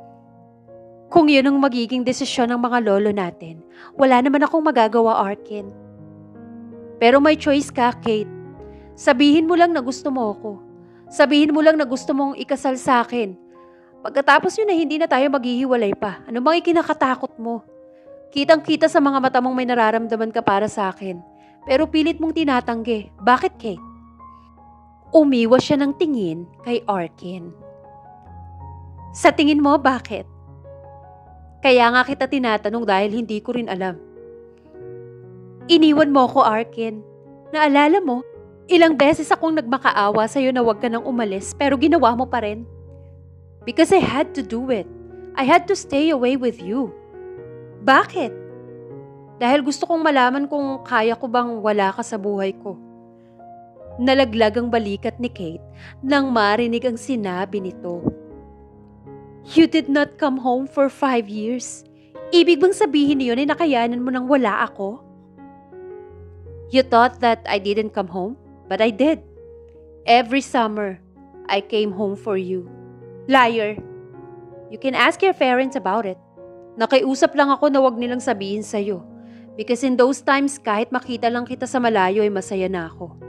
Kung yun ang magiging desisyon ng mga lolo natin, wala naman akong magagawa, Arkin. Pero may choice ka, Kate. Sabihin mo lang na gusto mo ako. Sabihin mo lang na gusto mong ikasal sa akin. Pagkatapos yun na hindi na tayo maghihiwalay pa. Ano bang ikinakatakot mo? Kitang-kita sa mga mata mong may nararamdaman ka para sa akin. Pero pilit mong tinatanggi. Bakit, Kate? Umiwas siya ng tingin kay Arkin. Sa tingin mo, bakit? Kaya nga kita tinatanong dahil hindi ko rin alam. Iniwan mo ko, Arkin. Naalala mo, ilang beses akong nagmakaawa sa'yo na huwag ka nang umalis pero ginawa mo pa rin. Because I had to do it. I had to stay away with you. Bakit? Dahil gusto kong malaman kung kaya ko bang wala ka sa buhay ko. Nalaglag ang balikat ni Kate nang marinig ang sinabi nito. You did not come home for five years. Ibig bang sabihin niyon ay nakayanan mo nang wala ako? You thought that I didn't come home? But I did. Every summer, I came home for you. Liar. You can ask your parents about it. Nakiusap lang ako na wag nilang sabihin sa'yo. Because in those times, kahit makita lang kita sa malayo ay masaya na ako.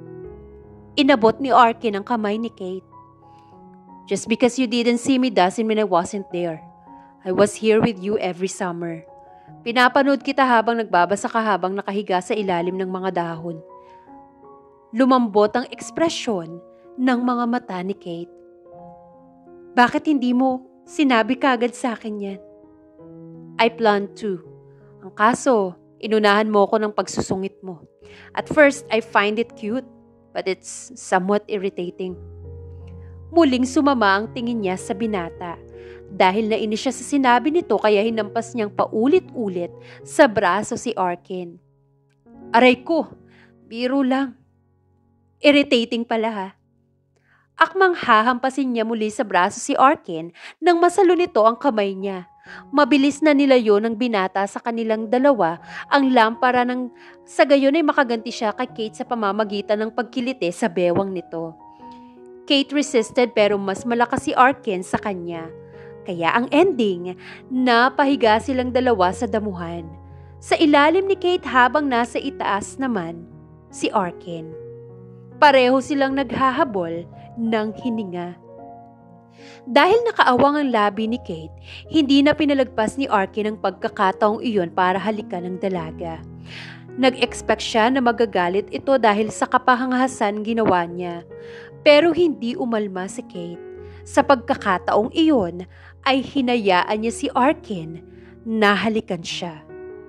Inabot ni Arkin ang kamay ni Kate. Just because you didn't see me doesn't mean I wasn't there. I was here with you every summer. Pinapanood kita habang nagbabasa ka habang nakahiga sa ilalim ng mga dahon. Lumambot ang ekspresyon ng mga mata ni Kate. Bakit hindi mo sinabi kagad sa akin yan? I planned to. Ang kaso, inunahan mo ko ng pagsusungit mo. At first, I find it cute. But it's somewhat irritating. Muling sumama ang tingin niya sa binata. Dahil nainis siya sa sinabi nito kaya hinampas niyang paulit-ulit sa braso si Arkin. Aray ko, biro lang. Irritating pala ha. Akmang hahampasin niya muli sa braso si Arkin nang masalo nito ang kamay niya. Mabilis na nilayo ng binata sa kanilang dalawa ang lampara ng sa gayon ay makaganti siya kay Kate sa pamamagitan ng pagkilite sa bewang nito. Kate resisted pero mas malakas si Arkin sa kanya. Kaya ang ending, napahiga silang dalawa sa damuhan. Sa ilalim ni Kate habang nasa itaas naman, si Arkin. Pareho silang naghahabol ng hininga. Dahil nakaawang ang labi ni Kate, hindi na pinalagpas ni Arkin ang pagkakataong iyon para halikan ng dalaga. Nag-expect siya na magagalit ito dahil sa kapahanghasan ginawa niya. Pero hindi umalma si Kate. Sa pagkakataong iyon ay hinayaan niya si Arkin na halikan siya.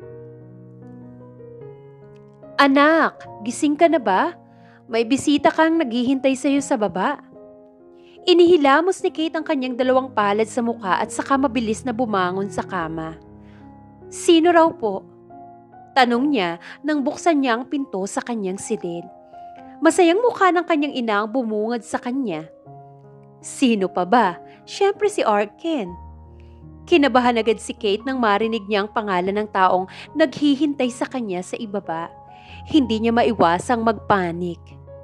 Anak, gising ka na ba? May bisita kang naghihintay sa iyo sa baba. Inihilamos ni Kate ang kanyang dalawang palad sa mukha at saka mabilis na bumangon sa kama. Sino raw po? Tanong niya nang buksan niya ang pinto sa kanyang silid. Masayang mukha ng kanyang ina ang bumungad sa kanya. Sino pa ba? Siyempre si Arkin. Kinabahan agad si Kate nang marinig niya ang pangalan ng taong naghihintay sa kanya sa ibaba. Hindi niya maiwasang magpanik.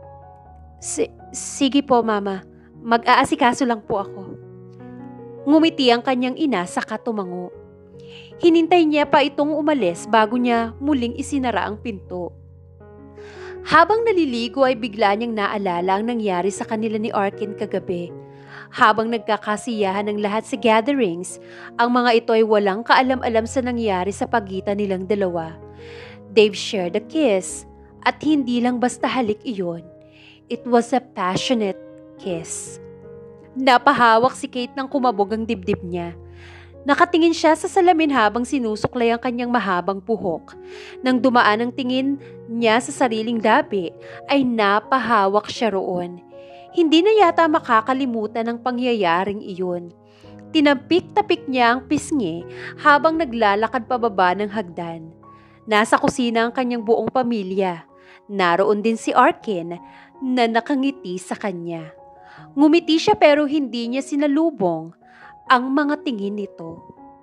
Sige po, Mama. Mag-aasikaso lang po ako. Ngumiti ang kanyang ina saka tumango. Hinintay niya pa itong umalis bago niya muling isinara ang pinto. Habang naliligo ay bigla niyang naalala ang nangyari sa kanila ni Arkin kagabi. Habang nagkakasiyahan ng lahat sa gatherings, ang mga ito ay walang kaalam-alam sa nangyari sa pagitan nilang dalawa. They've shared a kiss at hindi lang basta halik iyon. It was a passionate kiss. Napahawak si Kate nang kumabog ang dibdib niya. Nakatingin siya sa salamin habang sinusuklay ang kanyang mahabang buhok. Nang dumaan ang tingin niya sa sariling labi, ay napahawak siya roon. Hindi na yata makakalimutan ang pangyayaring iyon. Tinampik-tapik niya ang pisngi habang naglalakad pababa ng hagdan. Nasa kusina ang kanyang buong pamilya. Naroon din si Arkin na nakangiti sa kanya. Ngumiti siya pero hindi niya sinalubong ang mga tingin nito.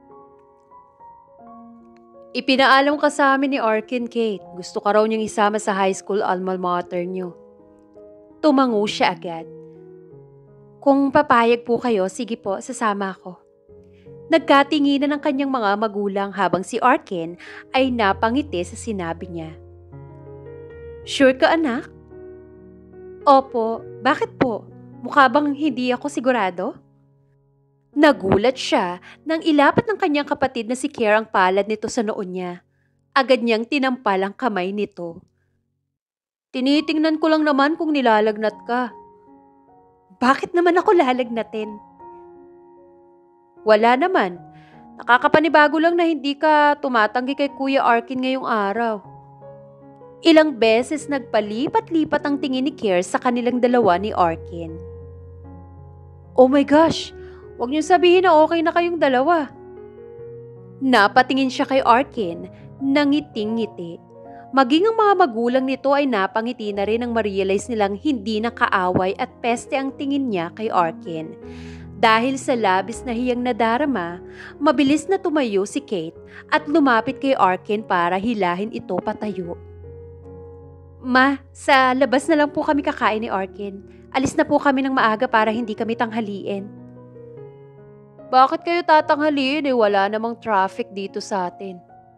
Ipinaalam ka sa amin ni Arkin, Kate. Gusto ka raw niyang isama sa high school alma mater niyo. Tumango siya agad. Kung papayag po kayo, sige po, sasama ako. Nagkatinginan ang kanyang mga magulang habang si Arkin ay napangiti sa sinabi niya. Sure ka, anak? Opo, bakit po? Mukha bang hindi ako sigurado? Nagulat siya nang ilapat ng kanyang kapatid na si Kier ang palad nito sa noon niya. Agad niyang tinampal ang kamay nito. Tinitingnan ko lang naman kung nilalagnat ka. Bakit naman ako lalagnatin? Wala naman. Nakakapanibago lang na hindi ka tumatanggi kay Kuya Arkin ngayong araw. Ilang beses nagpalipat-lipat ang tingin ni Kier sa kanilang dalawa ni Arkin. Oh my gosh! Huwag niyo sabihin na okay na kayong dalawa. Napatingin siya kay Arkin, nangiting-ngiti. Maging ang mga magulang nito ay napangiti na rin nang ma-realize nilang hindi nakaaway at peste ang tingin niya kay Arkin. Dahil sa labis na hiyang nadarama, mabilis na tumayo si Kate at lumapit kay Arkin para hilahin ito patayo. Ma, sa labas na lang po kami kakain ni Arkin. Alis na po kami ng maaga para hindi kami tanghaliin. Bakit kayo tatanghaliin eh? Wala namang traffic dito sa atin.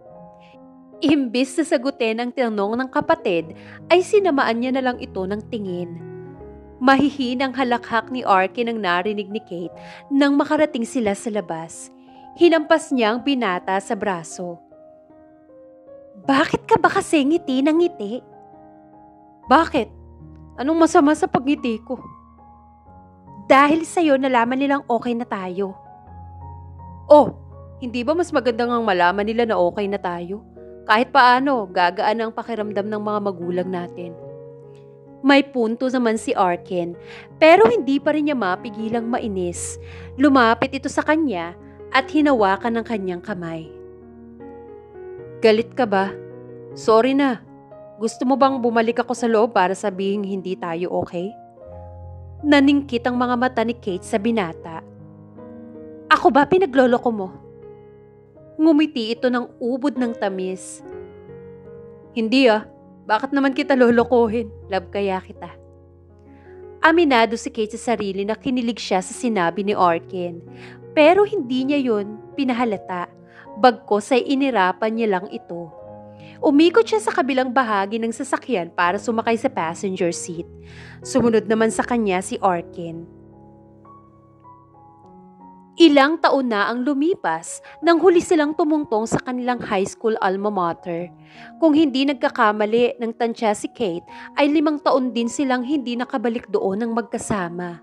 Imbis na sagutin ang tinanong ng kapatid, ay sinamaan niya na lang ito ng tingin. Mahihinang halakhak ni Arkin ang narinig ni Kate nang makarating sila sa labas. Hinampas niya ang binata sa braso. Bakit ka ba kasi ngiti ng ngiti? Bakit? Anong masama sa pagngiti ko? Dahil sa'yo nalaman nilang okay na tayo. Oh, hindi ba mas magandang ang malaman nila na okay na tayo? Kahit paano, gagaan ang pakiramdam ng mga magulang natin. May punto naman si Arkin, pero hindi pa rin niya mapigilang mainis. Lumapit ito sa kanya at hinawakan ng kanyang kamay. Galit ka ba? Sorry na. Gusto mo bang bumalik ako sa loob para sabihin hindi tayo okay? Naningkit ang mga mata ni Kate sa binata. Ako ba pinagloloko mo? Ngumiti ito ng ubod ng tamis. Hindi ah, bakit naman kita lolokohin? Love kaya kita. Aminado si Kate sa sarili na kinilig siya sa sinabi ni Arkin. Pero hindi niya yun pinahalata. Bagkos ay inirapan niya lang ito. Umikot siya sa kabilang bahagi ng sasakyan para sumakay sa passenger seat. Sumunod naman sa kanya si Arkin. Ilang taon na ang lumipas nang huli silang tumungtong sa kanilang high school alma mater. Kung hindi nagkakamali ng tansya si Kate, ay limang taon din silang hindi nakabalik doon ng magkasama.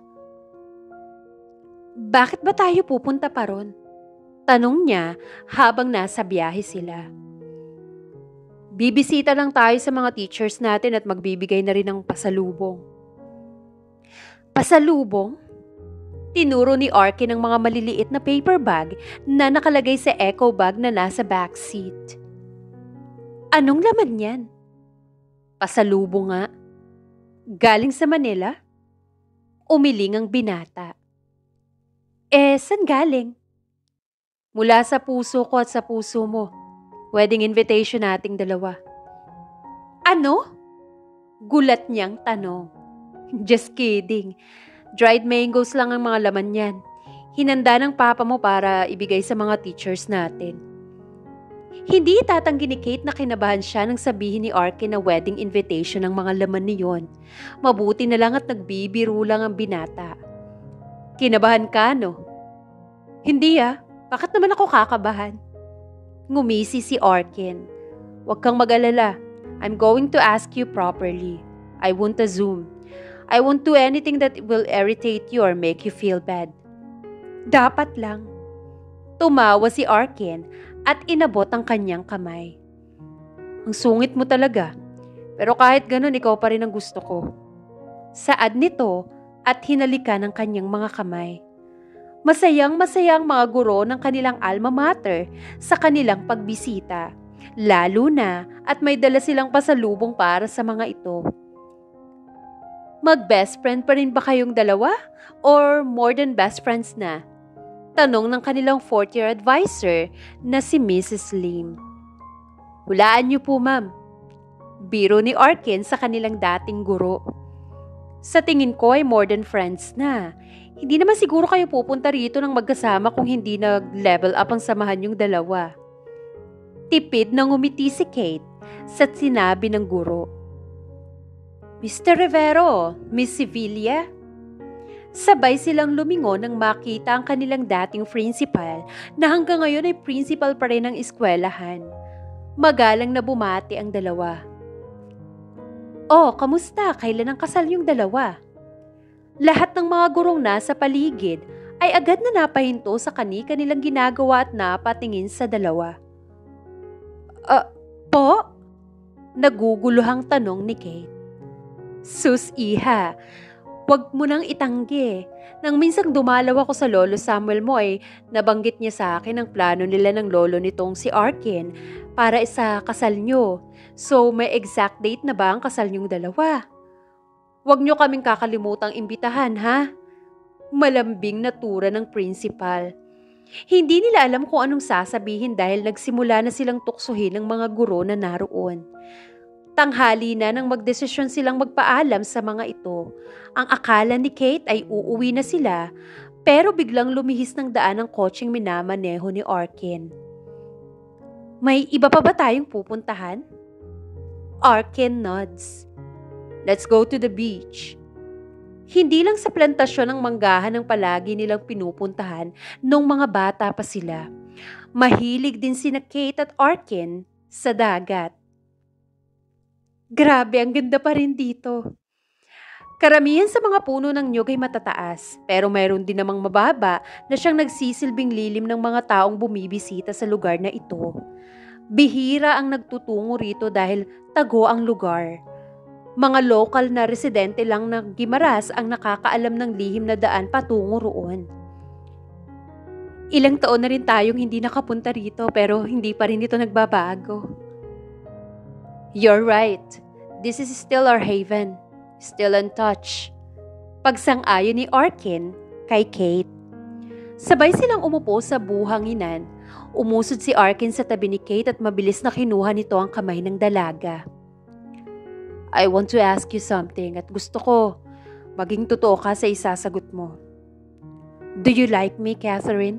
Bakit ba tayo pupunta pa ron? Tanong niya habang nasa biyahe sila. Bibisita lang tayo sa mga teachers natin at magbibigay na rin ng pasalubong. Pasalubong? Tinuro ni Arkin ang mga maliliit na paper bag na nakalagay sa eco bag na nasa backseat. Anong laman yan? Pasalubong nga. Galing sa Manila? Umiling ang binata. Eh, saan galing? Mula sa puso ko at sa puso mo. Wedding invitation nating dalawa. Ano? Gulat niyang tanong. Just kidding. Dried mangoes lang ang mga laman niyan. Hinanda ng papa mo para ibigay sa mga teachers natin. Hindi itatanggi ni Kate na kinabahan siya nang sabihin ni Arkin na wedding invitation ng mga laman niyon. Mabuti na lang at nagbibiro lang ang binata. Kinabahan ka, no? Hindi ah. Bakit naman ako kakabahan? Ngumisi si Arkin. Huwag kang mag-alala. I'm going to ask you properly. I won't assume. I won't do anything that will irritate you or make you feel bad. Dapat lang. Tumawa si Arkin at inabot ang kanyang kamay. Ang sungit mo talaga, pero kahit ganun ikaw pa rin ang gusto ko. Saad nito at hinalika ng kanyang mga kamay. Masayang masayang mga guro ng kanilang alma mater sa kanilang pagbisita, lalo na at may dala silang pasalubong para sa mga ito. Mag-best friend pa rin ba kayong dalawa or more than best friends na? Tanong ng kanilang fourth year advisor na si Missus Lim. Hulaan niyo po, ma'am. Biro ni Arkin sa kanilang dating guro. Sa tingin ko ay more than friends na. Hindi naman siguro kayo pupunta rito ng magkasama kung hindi nag-level up ang samahan yung dalawa. Tipid na ngumiti si Kate sa sinabi ng guro. Mister Rivero, Miss Sevilla. Sabay silang lumingon nang makita ang kanilang dating principal na hanggang ngayon ay principal pa rin ng eskwelahan. Magalang na bumati ang dalawa. Oh, kamusta? Kailan ang kasal yung dalawa? Lahat ng mga gurong nasa paligid ay agad na napahinto sa kani-kanilang ginagawa at napatingin sa dalawa. Ah, uh, po? Naguguluhang tanong ni Kate. Sus, iha. Huwag mo nang itanggi. Nang minsang dumalaw ako sa lolo Samuel mo ay nabanggit niya sa akin ang plano nila ng lolo nitong si Arkin para sa kasal nyo. So, may exact date na ba ang kasal nyong dalawa? Huwag nyo kaming kakalimutang imbitahan, ha? Malambing na tura ng principal. Hindi nila alam kung anong sasabihin dahil nagsimula na silang tuksuhin ng mga guro na naroon. Tanghali na nang magdesisyon silang magpaalam sa mga ito. Ang akala ni Kate ay uuwi na sila, pero biglang lumihis ng daan ang kotseng minamaneho ni Arkin. May iba pa ba tayong pupuntahan? Arkin nods. Let's go to the beach. Hindi lang sa plantasyon ng manggahan ang palagi nilang pinupuntahan nung mga bata pa sila. Mahilig din sina Kate at Arkin sa dagat. Grabe, ang ganda pa rin dito. Karamihan sa mga puno ng niyog ay matataas, pero mayroon din namang mababa na siyang nagsisilbing lilim ng mga taong bumibisita sa lugar na ito. Bihira ang nagtutungo rito dahil tago ang lugar. Mga lokal na residente lang na Gimaras ang nakakaalam ng lihim na daan patungo roon. Ilang taon na rin tayong hindi nakapunta rito pero hindi pa rin ito nagbabago. You're right. This is still our haven. Still untouched. Pagsang-ayon ni Arkin kay Kate. Sabay silang umupo sa buhanginan. Umusod si Arkin sa tabi ni Kate at mabilis na kinuha nito ang kamay ng dalaga. I want to ask you something at gusto ko maging totoo ka sa isasagot mo. Do you like me, Catherine?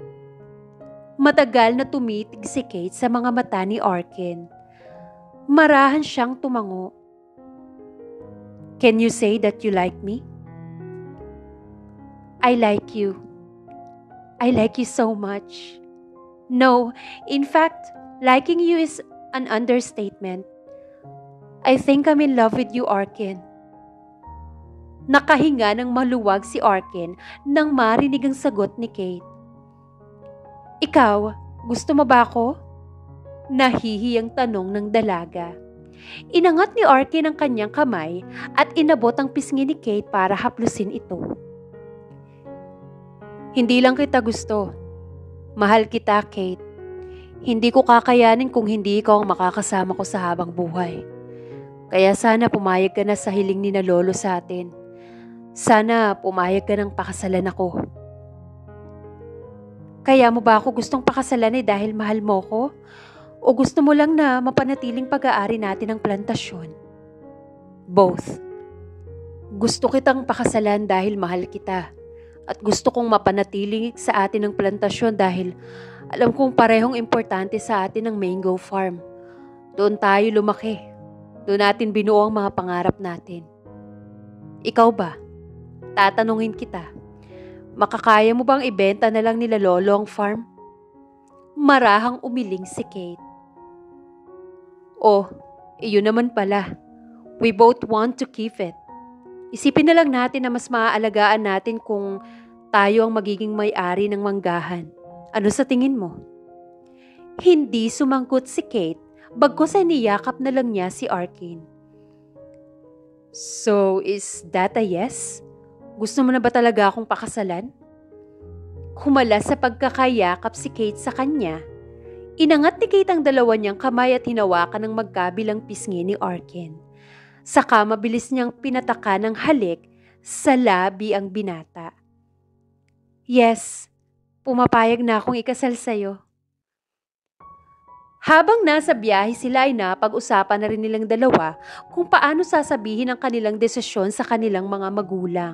Matagal na tumitig si Kate sa mga mata ni Arkin. Marahan siyang tumango. Can you say that you like me? I like you. I like you so much. No, in fact, liking you is an understatement. I think I'm in love with you, Arkin. Nakahinga ng maluwag si Arkin nang marinig ang sagot ni Kate. Ikaw, gusto mo ba ako? Nahihiyang tanong ng dalaga. Inangat ni Arkin ang kanyang kamay at inabot ang pisngi ni Kate para haplusin ito. Hindi lang kita gusto. Mahal kita, Kate. Hindi ko kakayanin kung hindi ikaw ang makakasama ko sa habang buhay. Kaya sana pumayag ka na sa hiling ni na lolo sa atin. Sana pumayag ka ng pakasalan ako. Kaya mo ba ako gustong pakasalan eh dahil mahal mo ko? O gusto mo lang na mapanatiling pag-aari natin ang plantasyon? Both. Gusto kitang pakasalan dahil mahal kita. At gusto kong mapanatiling sa atin ang plantasyon dahil alam kong parehong importante sa atin ang mango farm. Doon tayo lumaki. Doon natin binuo ang mga pangarap natin. Ikaw ba? Tatanungin kita. Makakaya mo bang ibenta na lang nila lolo ang farm? Marahang umiling si Kate. Oh, iyon naman pala. We both want to keep it. Isipin na lang natin na mas maaalagaan natin kung tayo ang magiging may-ari ng manggahan. Ano sa tingin mo? Hindi sumangkot si Kate, bagkus ay niyakap na lang niya si Arkin. So, is that a yes? Gusto mo na ba talaga akong pakasalan? Humala sa pagkakayakap si Kate sa kanya. Inangat ni Kate ang dalawa niyang kamay at hinawakan ng magkabilang pisngi ni Arkin. Saka mabilis niyang pinataka ng halik sa labi ang binata. Yes, pumapayag na akong ikasal sa'yo. Habang nasa biyahe sila ay napag-usapan na rin nilang dalawa kung paano sasabihin ang kanilang desisyon sa kanilang mga magulang.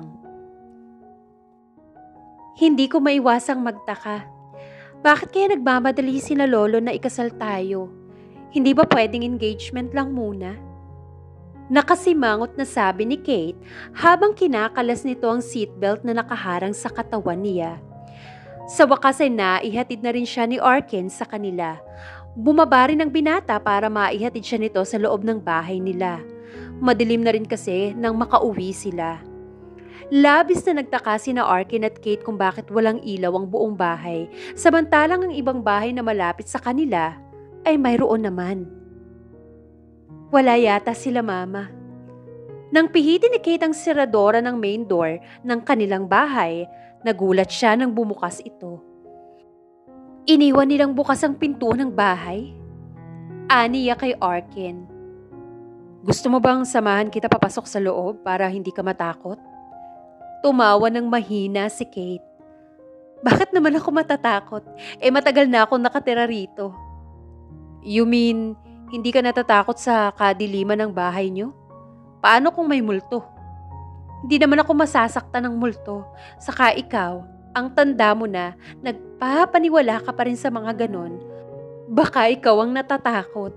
Hindi ko maiwasang magtaka. Bakit kaya nagmamadali sila lolo na ikasal tayo? Hindi ba pwedeng engagement lang muna? Nakasimangot na sabi ni Kate habang kinakalas nito ang seatbelt na nakaharang sa katawan niya. Sa wakas ay naihatid na rin siya ni Arkin sa kanila. Bumaba rin ang binata para maihatid siya nito sa loob ng bahay nila. Madilim na rin kasi nang makauwi sila. Labis na nagtaka sina Arkin at Kate kung bakit walang ilaw ang buong bahay, samantalang ang ibang bahay na malapit sa kanila ay mayroon naman. Wala yata sila mama. Nang pihitin ni Kate ang seradora ng main door ng kanilang bahay, nagulat siya nang bumukas ito. Iniwan nilang bukas ang pinto ng bahay? Aniya kay Arkin. Gusto mo bang samahan kita papasok sa loob para hindi ka matakot? Tumawa ng mahina si Kate. Bakit naman ako matatakot? Eh matagal na akong nakatira rito. You mean, hindi ka natatakot sa kadiliman ng bahay niyo? Paano kung may multo? Hindi naman ako masasaktan ng multo. Saka ikaw, ang tanda mo na, nagpapaniwala ka pa rin sa mga ganon. Baka ikaw ang natatakot.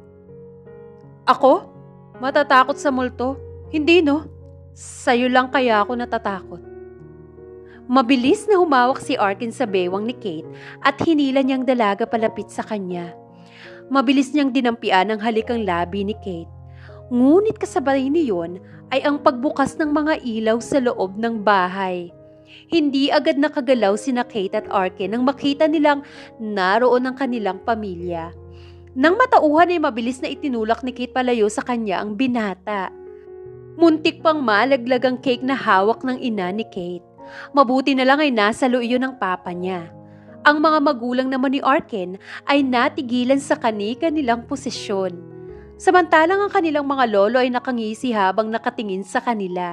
Ako? Matatakot sa multo? Hindi no? Sa'yo lang kaya ako natatakot. Mabilis na humawak si Arkin sa bewang ni Kate at hinila niyang dalaga palapit sa kanya. Mabilis niyang dinampian ang halikang labi ni Kate. Ngunit kasabay niyon ay ang pagbukas ng mga ilaw sa loob ng bahay. Hindi agad nakagalaw sina Kate at Arkin nang makita nilang naroon ang kanilang pamilya. Nang matauhan ay mabilis na itinulak ni Kate palayo sa kanya ang binata. Muntik pang malaglag ang cake na hawak ng ina ni Kate. Mabuti na lang ay nasa loob iyon ng papa niya. Ang mga magulang naman ni Arkin ay natigilan sa kani-kanilang posisyon. Samantalang ang kanilang mga lolo ay nakangisi habang nakatingin sa kanila.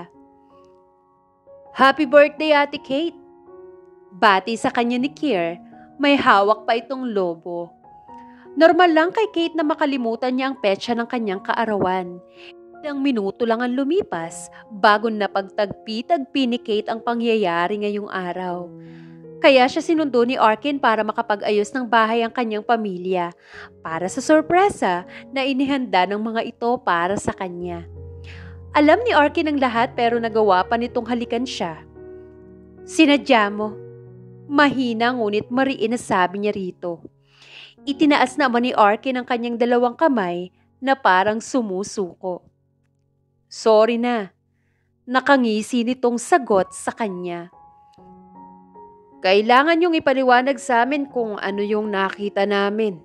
Happy birthday, Ate Kate! Bati sa kanya ni Kier, may hawak pa itong lobo. Normal lang kay Kate na makalimutan niya ang petsa ng kanyang kaarawan. Ilang minuto lang ang lumipas bago napagtagpi-tagpi ni Kate ang pangyayari ngayong araw. Kaya siya sinundo ni Arkin para makapag-ayos ng bahay ang kanyang pamilya para sa sorpresa na inihanda ng mga ito para sa kanya. Alam ni Arkin ang lahat pero nagawa pa nitong halikan siya. Sinadya mo. Mahina ngunit mariin na sabi niya rito. Itinaas naman ni Arkin ang kanyang dalawang kamay na parang sumusuko. Sorry na. Nakangisi nitong sagot sa kanya. Kailangan yung ipaliwanag sa amin kung ano yung nakita namin.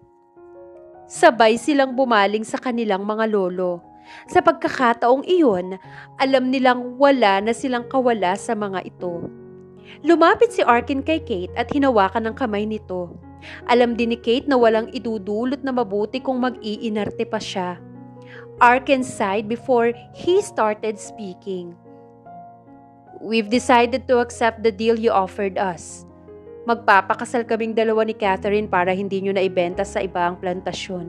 Sabay silang bumaling sa kanilang mga lolo. Sa pagkakataong iyon, alam nilang wala na silang kawala sa mga ito. Lumapit si Arkin kay Kate at hinawakan ang kamay nito. Alam din ni Kate na walang idudulot na mabuti kung mag-iinarte pa siya. Arkin sighed before he started speaking. We've decided to accept the deal you offered us. Magpapakasal kaming dalawa ni Catherine para hindi nyo na ibenta sa iba ang plantasyon.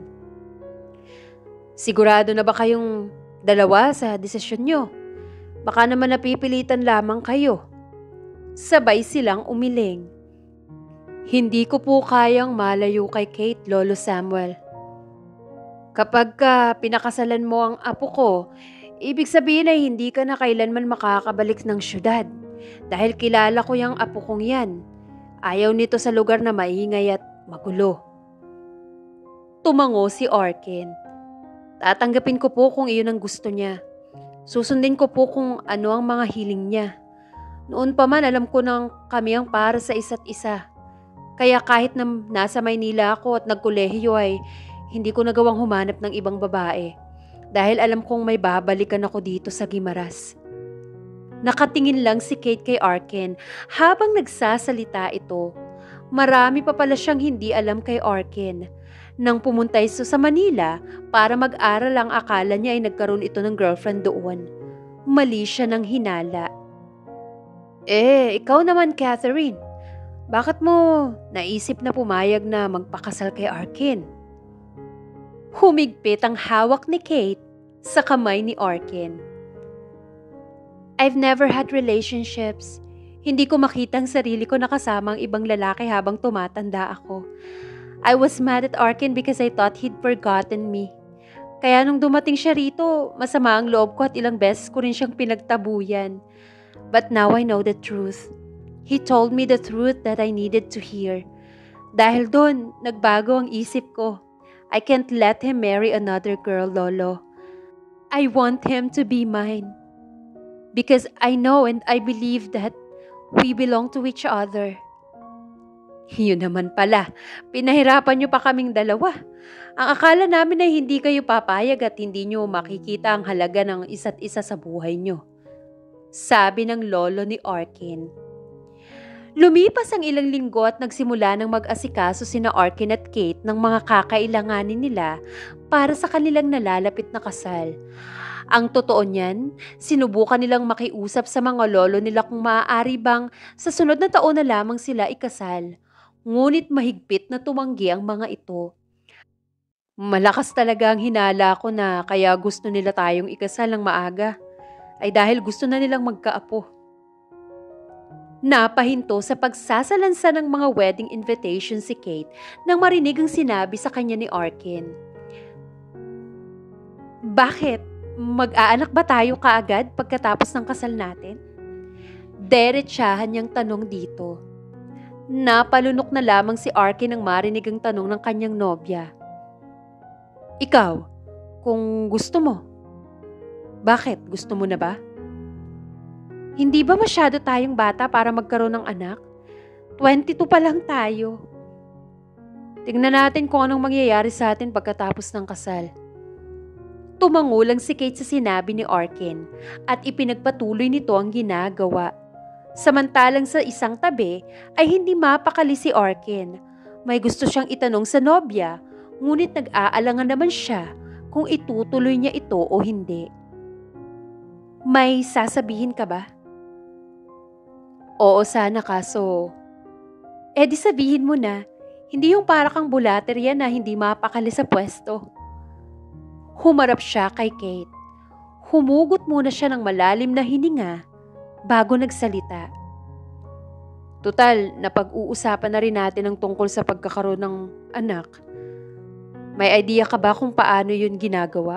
Sigurado na ba kayong dalawa sa desisyon nyo? Baka naman napipilitan lamang kayo. Sabay silang umiling. Hindi ko po kayang malayo kay Kate, Lolo Samuel. Kapag ka pinakasalan mo ang apo ko, ibig sabihin ay hindi ka na kailanman makakabalik ng syudad. Dahil kilala ko yung apo kong yan. Ayaw nito sa lugar na maingay at magulo. Tumango si Arkin. Tatanggapin ko po kung iyon ang gusto niya. Susundin ko po kung ano ang mga hiling niya. Noon pa man alam ko nang kami ang para sa isa't isa. Kaya kahit na nasa Maynila ako at nagkolehiyo ay hindi ko nagawang humanap ng ibang babae dahil alam kong may babalikan ako dito sa Guimaras. Nakatingin lang si Kate kay Arkin habang nagsasalita ito. Marami pa pala siyang hindi alam kay Arkin. Nang pumunta ito sa Manila para mag-aral, ang akala niya ay nagkaroon ito ng girlfriend doon. Mali siya ng hinala. Eh, ikaw naman, Catherine. Bakit mo naisip na pumayag na magpakasal kay Arkin? Humigpit ang hawak ni Kate sa kamay ni Arkin. I've never had relationships. Hindi ko makita ang sarili ko nakasama ang ibang lalaki habang tumatanda ako. I was mad at Arkin because I thought he'd forgotten me. Kaya nung dumating siya rito, masama ang loob ko at ilang beses ko rin siyang pinagtabuyan. But now I know the truth. He told me the truth that I needed to hear. Dahil doon, nagbago ang isip ko. I can't let him marry another girl, Lolo. I want him to be mine. Because I know and I believe that we belong to each other. Yun naman pala, pinahirapan niyo pa kaming dalawa. Ang akala namin ay hindi kayo papayag at hindi niyo makikita ang halaga ng isa't isa sa buhay niyo. Sabi ng lolo ni Arkin. Lumipas ang ilang linggo at nagsimula ng mag-asikaso sina Arkin at Kate ng mga kakailanganin nila para sa kanilang nalalapit na kasal. Ang totoo niyan, sinubukan nilang makiusap sa mga lolo nila kung maaari bang sa sunod na taon na lamang sila ikasal. Ngunit mahigpit na tumanggi ang mga ito. Malakas talaga ang hinala ko na kaya gusto nila tayong ikasal ng maaga ay dahil gusto na nilang magkaapo. Napahinto sa pagsasalansa ng mga wedding invitation si Kate nang marinig ang sinabi sa kanya ni Arkin. Bakit? Mag-aanak ba tayo kaagad pagkatapos ng kasal natin? Derechahan niyang tanong dito. Napalunok na lamang si Arkin nang marinig ang tanong ng kanyang nobya. Ikaw, kung gusto mo. Bakit? Gusto mo na ba? Hindi ba masyado tayong bata para magkaroon ng anak? twenty-two pa lang tayo. Tingnan natin kung anong mangyayari sa atin pagkatapos ng kasal. Tumangulang si Kate sa sinabi ni Arkin at ipinagpatuloy nito ang ginagawa. Samantalang sa isang tabi ay hindi mapakali si Arkin. May gusto siyang itanong sa nobya, ngunit nag-aalangan naman siya kung itutuloy niya ito o hindi. May sasabihin ka ba? Oo sana kaso, eh di sabihin mo na, hindi yung para kang bulater yan na hindi mapakali sa pwesto. Humarap siya kay Kate. Humugot muna siya ng malalim na hininga bago nagsalita. Tutal, napag-uusapan na rin natin ang tungkol sa pagkakaroon ng anak. May idea ka ba kung paano yun ginagawa?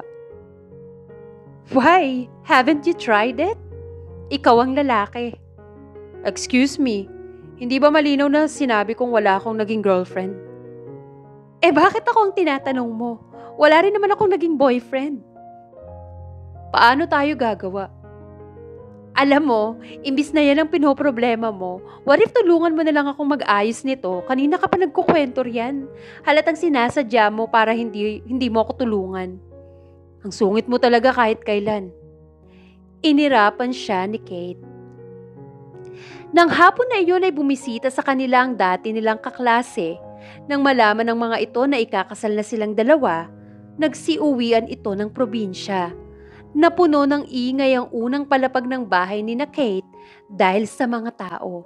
Why? Haven't you tried it? Ikaw ang lalaki. Excuse me, hindi ba malinaw na sinabi kong wala akong naging girlfriend? Eh bakit ako ang tinatanong mo? Wala rin naman akong naging boyfriend. Paano tayo gagawa? Alam mo, imbis na yan ang pinoproblema mo, what if tulungan mo na lang akong mag-ayos nito? Kanina ka pa nagkukwento riyan. Halatang sinasadya mo para hindi, hindi mo ako tulungan. Ang sungit mo talaga kahit kailan. Inirapan siya ni Kate. Nang hapon na iyon ay bumisita sa kanila ang dati nilang kaklase. Nang malaman ng mga ito na ikakasal na silang dalawa, nagsiuwian ito ng probinsya. Napuno ng ingay ang unang palapag ng bahay ni na Kate dahil sa mga tao.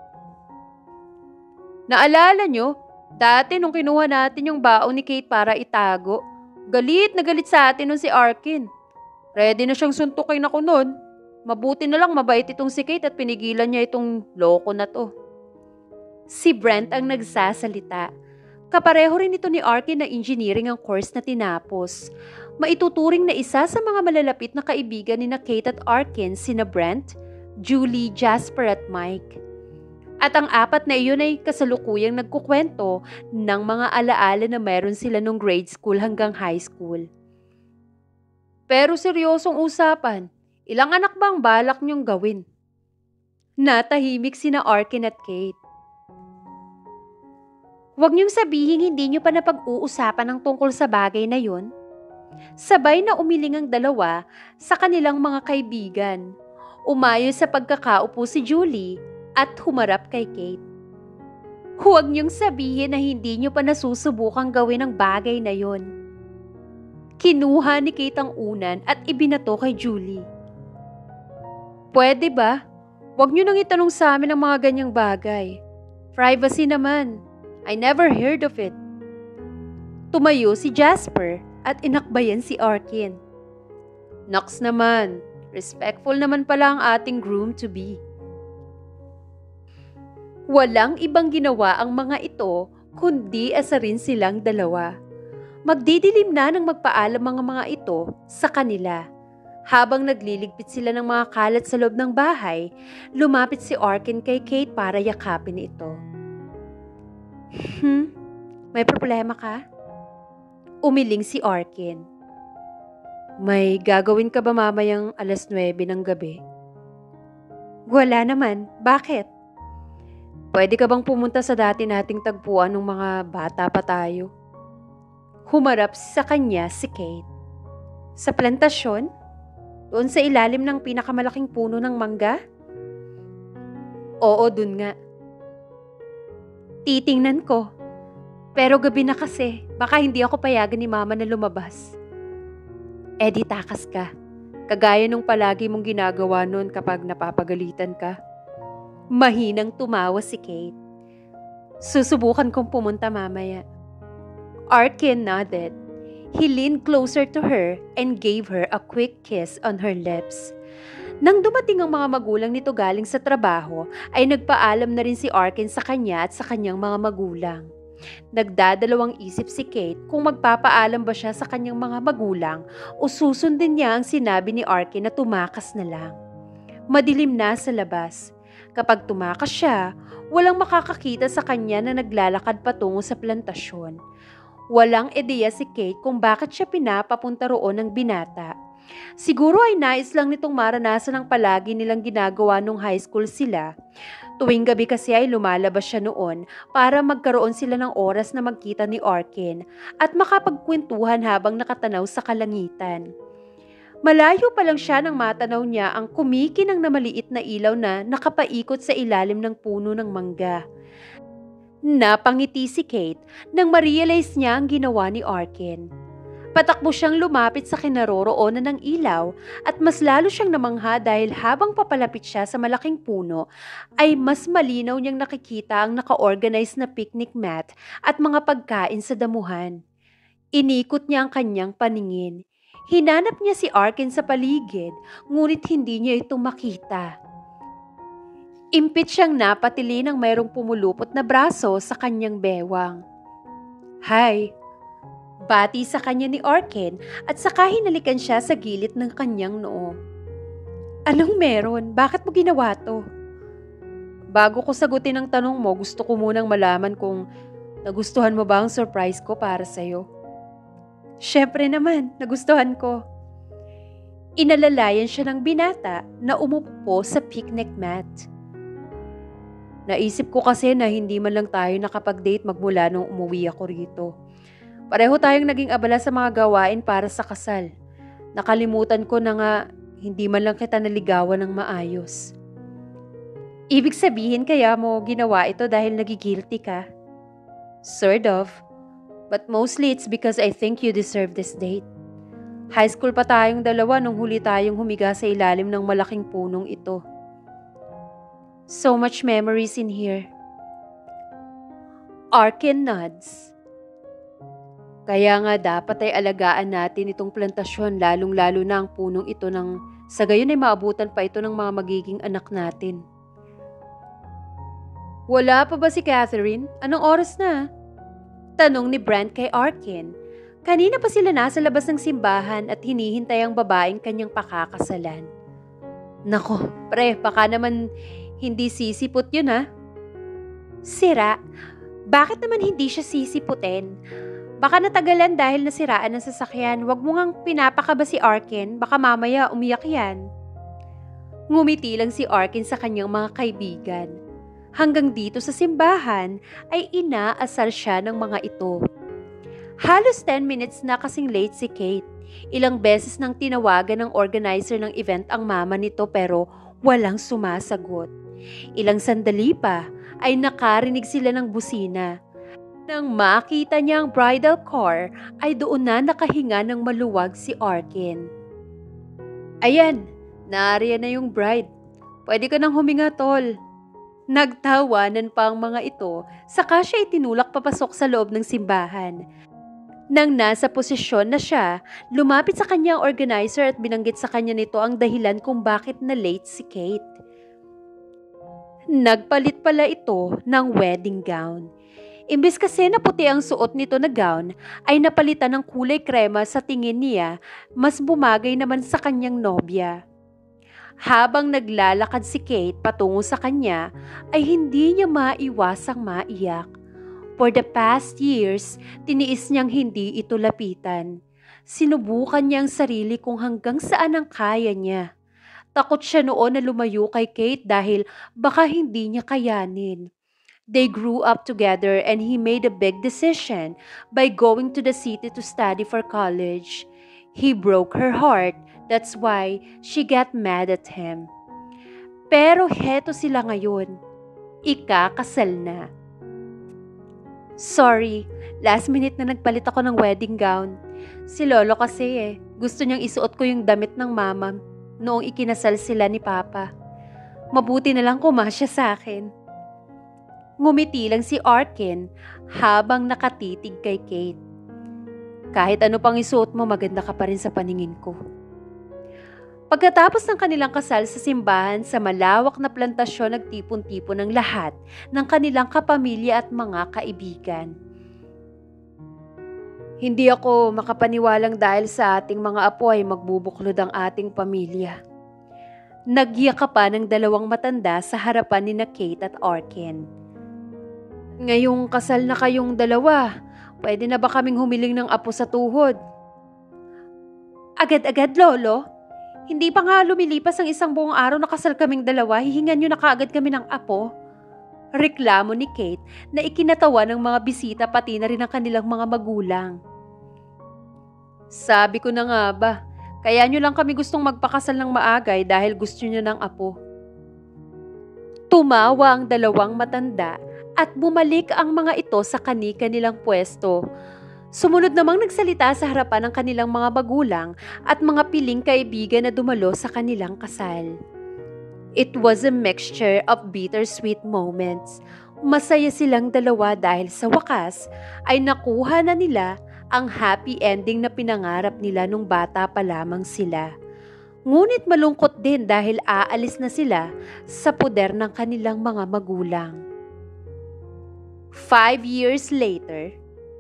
Naalala nyo, dati nung kinuha natin yung baon ni Kate para itago, galit na galit sa atin nun si Arkin. Ready na siyang suntukin ako nun. Mabuti na lang mabait itong si Kate at pinigilan niya itong loko na to. Si Brent ang nagsasalita. Kapareho rin ito ni Arkin na engineering ang course na tinapos. Maituturing na isa sa mga malalapit na kaibigan ni na Kate at Arkin sina Brent, Julie, Jasper at Mike. At ang apat na iyon ay kasalukuyang nagkukwento ng mga alaala na meron sila nung grade school hanggang high school. Pero seryosong usapan, ilang anak ba ang balak niyong gawin? Natahimik sina Arkin at Kate. Huwag niyong sabihin hindi niyo pa napag-uusapan ng tungkol sa bagay na yun. Sabay na umiling ang dalawa sa kanilang mga kaibigan. Umayo sa pagkakaupo si Julie at humarap kay Kate. Huwag niyong sabihin na hindi niyo pa nasusubukang gawin ang bagay na yun. Kinuha ni Kate ang unan at ibinato kay Julie. Pwede ba? Huwag niyo nang itanong sa amin ang mga ganyang bagay. Privacy naman. I never heard of it. Tumayo si Jasper at inakbayan si Arkin. Nox naman. Respectful naman pala ang ating groom-to-be. Walang ibang ginawa ang mga ito kundi asarin silang dalawa. Magdidilim na nang magpaalam ang mga ito sa kanila. Habang nagliligpit sila ng mga kalat sa loob ng bahay, lumapit si Arkin kay Kate para yakapin ito. Hmm? May problema ka? Umiling si Arkin. May gagawin ka ba mamayang alas nuwebe ng gabi? Wala naman. Bakit? Pwede ka bang pumunta sa dati nating tagpuan ng mga bata pa tayo? Humarap sa kanya si Kate. Sa plantasyon? Doon sa ilalim ng pinakamalaking puno ng mangga? Oo, dun nga. Titingnan ko. Pero gabi na kasi, baka hindi ako payagan ni mama na lumabas. Eh di takas ka. Kagaya nung palagi mong ginagawa noon kapag napapagalitan ka. Mahinang tumawa si Kate. Susubukan kong pumunta mamaya. Arkin nodded. He leaned closer to her and gave her a quick kiss on her lips. Nang dumating ang mga magulang nito galing sa trabaho, ay nagpaalam na rin si Arkin sa kanya at sa kanyang mga magulang. Nagdadalawang isip si Kate kung magpapaalam ba siya sa kanyang mga magulang o susundin niya ang sinabi ni Arkin na tumakas na lang. Madilim na sa labas. Kapag tumakas siya, walang makakakita sa kanya na naglalakad patungo sa plantasyon. Walang ideya si Kate kung bakit siya pinapapunta roon ng binata. Siguro ay nais lang nitong maranasan ang palagi nilang ginagawa nung high school sila. Tuwing gabi kasi ay lumalabas siya noon para magkaroon sila ng oras na magkita ni Arkin at makapagkwentuhan habang nakatanaw sa kalangitan. Malayo pa lang siya nang matanaw niya ang kumikinang na maliit na ilaw na nakapaikot sa ilalim ng puno ng mangga. Napangiti si Kate nang ma-realize niya ang ginawa ni Arkin. Patakbo siyang lumapit sa kinaroroonan ng ilaw at mas lalo siyang namangha dahil habang papalapit siya sa malaking puno ay mas malinaw niyang nakikita ang naka-organize na picnic mat at mga pagkain sa damuhan. Inikot niya ang kanyang paningin. Hinanap niya si Arkin sa paligid, ngunit hindi niya ito makita. Impit siyang napatili nang mayroong pumulupot na braso sa kanyang bewang. Hi! Bati sa kanya ni Arkin at saka hinalikan siya sa gilid ng kanyang noo. Anong meron? Bakit mo ginawa to? Bago ko sagutin ang tanong mo, gusto ko munang malaman kung nagustuhan mo ba ang surprise ko para sa'yo. Siyempre naman, nagustuhan ko. Inalalayan siya ng binata na umupo sa picnic mat. Naisip ko kasi na hindi man lang tayo nakapag-date magmula nung umuwi ako rito. Pareho tayong naging abala sa mga gawain para sa kasal. Nakalimutan ko na nga hindi man lang kita naligawan ng maayos. Ibig sabihin kaya mo ginawa ito dahil nagigilty ka? Sort of. But mostly it's because I think you deserve this date. High school pa tayong dalawa nung huli tayong humiga sa ilalim ng malaking punong ito. So much memories in here. Arkin nods. Kaya nga dapat ay alagaan natin itong plantasyon lalong-lalo na ang punong ito nang sa gayon ay maabutan pa ito ng mga magiging anak natin. Wala pa ba si Catherine? Anong oras na? Tanong ni Brent kay Arkin. Kanina pa sila nasa labas ng simbahan at hinihintay ang babaeng kanyang pakakasalan. Nako, pre, baka naman hindi sisipot yun ha? Sira? Bakit naman hindi siya sisiputin? Baka natagalan dahil nasiraan ng sasakyan. Huwag mo ngang pinapakaba si Arkin, baka mamaya umiyak yan. Ngumiti lang si Arkin sa kanyang mga kaibigan. Hanggang dito sa simbahan ay inaasar siya ng mga ito. Halos ten minutes na kasing late si Kate. Ilang beses nang tinawagan ng organizer ng event ang mama nito pero walang sumasagot. Ilang sandali pa ay nakarinig sila ng busina. Nang makita niya ang bridal car ay doon na nakahinga ng maluwag si Arkin. Ayan, nariyan na yung bride. Pwede ka nang huminga, tol. Nagtawanan pa ang mga ito, saka siya itinulak papasok sa loob ng simbahan. Nang nasa posisyon na siya, lumapit sa kanyang organizer at binanggit sa kanya nito ang dahilan kung bakit na late si Kate. Nagpalit pala ito ng wedding gown. Imbes kasi na puti ang suot nito na gown, ay napalitan ng kulay krema sa tingin niya, mas bumagay naman sa kanyang nobya. Habang naglalakad si Kate patungo sa kanya, ay hindi niya maiwasang maiyak. For the past years, tiniis niyang hindi ito lapitan. Sinubukan niya ang sarili kung hanggang saan ang kaya niya. Takot siya noon na lumayo kay Kate dahil baka hindi niya kayanin. They grew up together and he made a big decision by going to the city to study for college. He broke her heart, that's why she got mad at him. Pero heto sila ngayon, ikakasal na. Sorry, last minute na nagpalit ako ng wedding gown. Si Lolo kasi eh, gusto niyang isuot ko yung damit ng mama noong ikinasal sila ni Papa. Mabuti na lang kumasya sa akin. Ngumiti lang si Arkin habang nakatitig kay Kate. Kahit ano pang isuot mo, maganda ka pa rin sa paningin ko. Pagkatapos ng kanilang kasal sa simbahan sa malawak na plantasyon, nagtipon-tipon ng lahat ng kanilang kapamilya at mga kaibigan. Hindi ako makapaniwalang dahil sa ating mga apo ay magbubuklod ang ating pamilya. Nagyakapan ng dalawang matanda sa harapan ni na Kate at Arkin. Ngayong kasal na kayong dalawa, pwede na ba kaming humiling ng apo sa tuhod? Agad-agad, Lolo? Hindi pa nga lumilipas ang isang buong araw na kasal kaming dalawa, hihingan nyo na kaagad kami ng apo? Reklamo ni Kate na ikinatawa ng mga bisita pati na rin ang kanilang mga magulang. Sabi ko na nga ba, kaya nyo lang kami gustong magpakasal ng maagay dahil gusto nyo ng apo. Tumawa ang dalawang matanda at bumalik ang mga ito sa kani-kanilang pwesto. Sumunod namang nagsalita sa harapan ng kanilang mga magulang at mga piling kaibigan na dumalo sa kanilang kasal. It was a mixture of bittersweet moments. Masaya silang dalawa dahil sa wakas ay nakuha na nila ang happy ending na pinangarap nila nung bata pa lamang sila. Ngunit malungkot din dahil aalis na sila sa poder ng kanilang mga magulang. Five years later,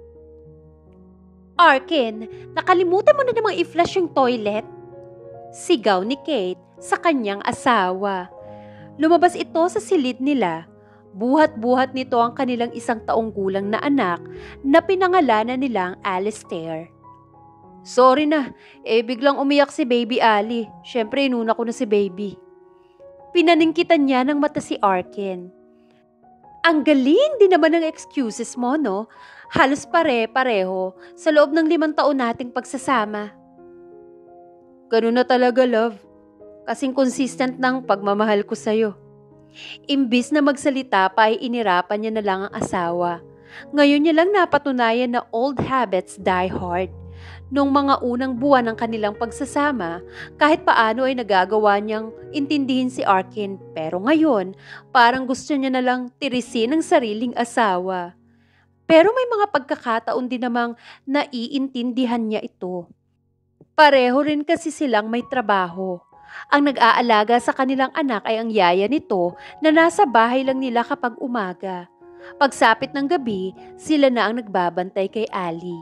Arkin, nakalimutan mo na namang i-flush yung toilet? Sigaw ni Kate sa kanyang asawa. Lumabas ito sa silid nila. Buhat-buhat nito ang kanilang isang taong gulang na anak na pinangalanan nilang Alistair. Sorry na, eh biglang umiyak si Baby Ali. Siyempre inuna ko na si Baby. Pinaningkitan niya ng mata si Arkin. Ang galing din naman ng excuses mo, no? Halos pare-pareho sa loob ng limang taon nating pagsasama. Ganun na talaga, love. Kasing consistent ng pagmamahal ko sa'yo. Imbis na magsalita pa ay inirapan niya na lang ang asawa. Ngayon niya lang napatunayan na old habits die hard. Noong mga unang buwan ng kanilang pagsasama, kahit paano ay nagagawa niyang intindihin si Arkin. Pero ngayon, parang gusto niya na lang tirisin ang sariling asawa. Pero may mga pagkakataon din namang naiintindihan niya ito. Pareho rin kasi silang may trabaho. Ang nag-aalaga sa kanilang anak ay ang yaya nito na nasa bahay lang nila kapag umaga. Pagsapit ng gabi, sila na ang nagbabantay kay Ali.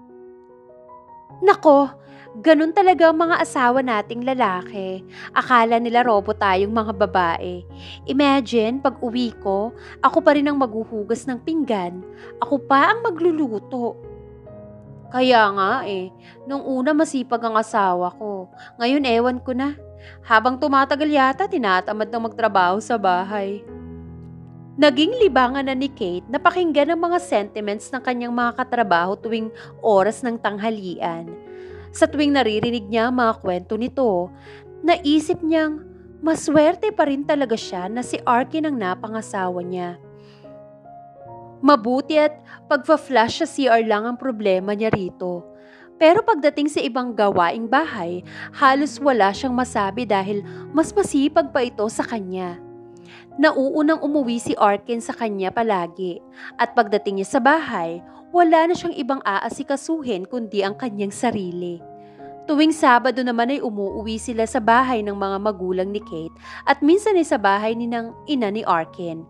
Nako, ganun talaga ang mga asawa nating lalaki. Akala nila robot tayong mga babae. Imagine, pag uwi ko, ako pa rin ang maghuhugas ng pinggan. Ako pa ang magluluto. Kaya nga eh, nung una masipag ang asawa ko. Ngayon ewan ko na. Habang tumatagal yata, tinatamad ng magtrabaho sa bahay. Naging libangan na ni Kate na pakinggan ang mga sentiments ng kanyang mga katrabaho tuwing oras ng tanghalian. Sa tuwing naririnig niya ang mga kwento nito, naisip niyang maswerte pa rin talaga siya na si Arkin ang napangasawa niya. Mabuti at pagpa-flash sa C R lang ang problema niya rito. Pero pagdating sa ibang gawaing bahay, halos wala siyang masabi dahil mas masipag pa ito sa kanya. Nauunang umuwi si Arkin sa kanya palagi at pagdating niya sa bahay, wala na siyang ibang aasikasuhin kundi ang kanyang sarili. Tuwing Sabado naman ay umuuwi sila sa bahay ng mga magulang ni Kate at minsan ay sa bahay ni ng ina ni Arkin.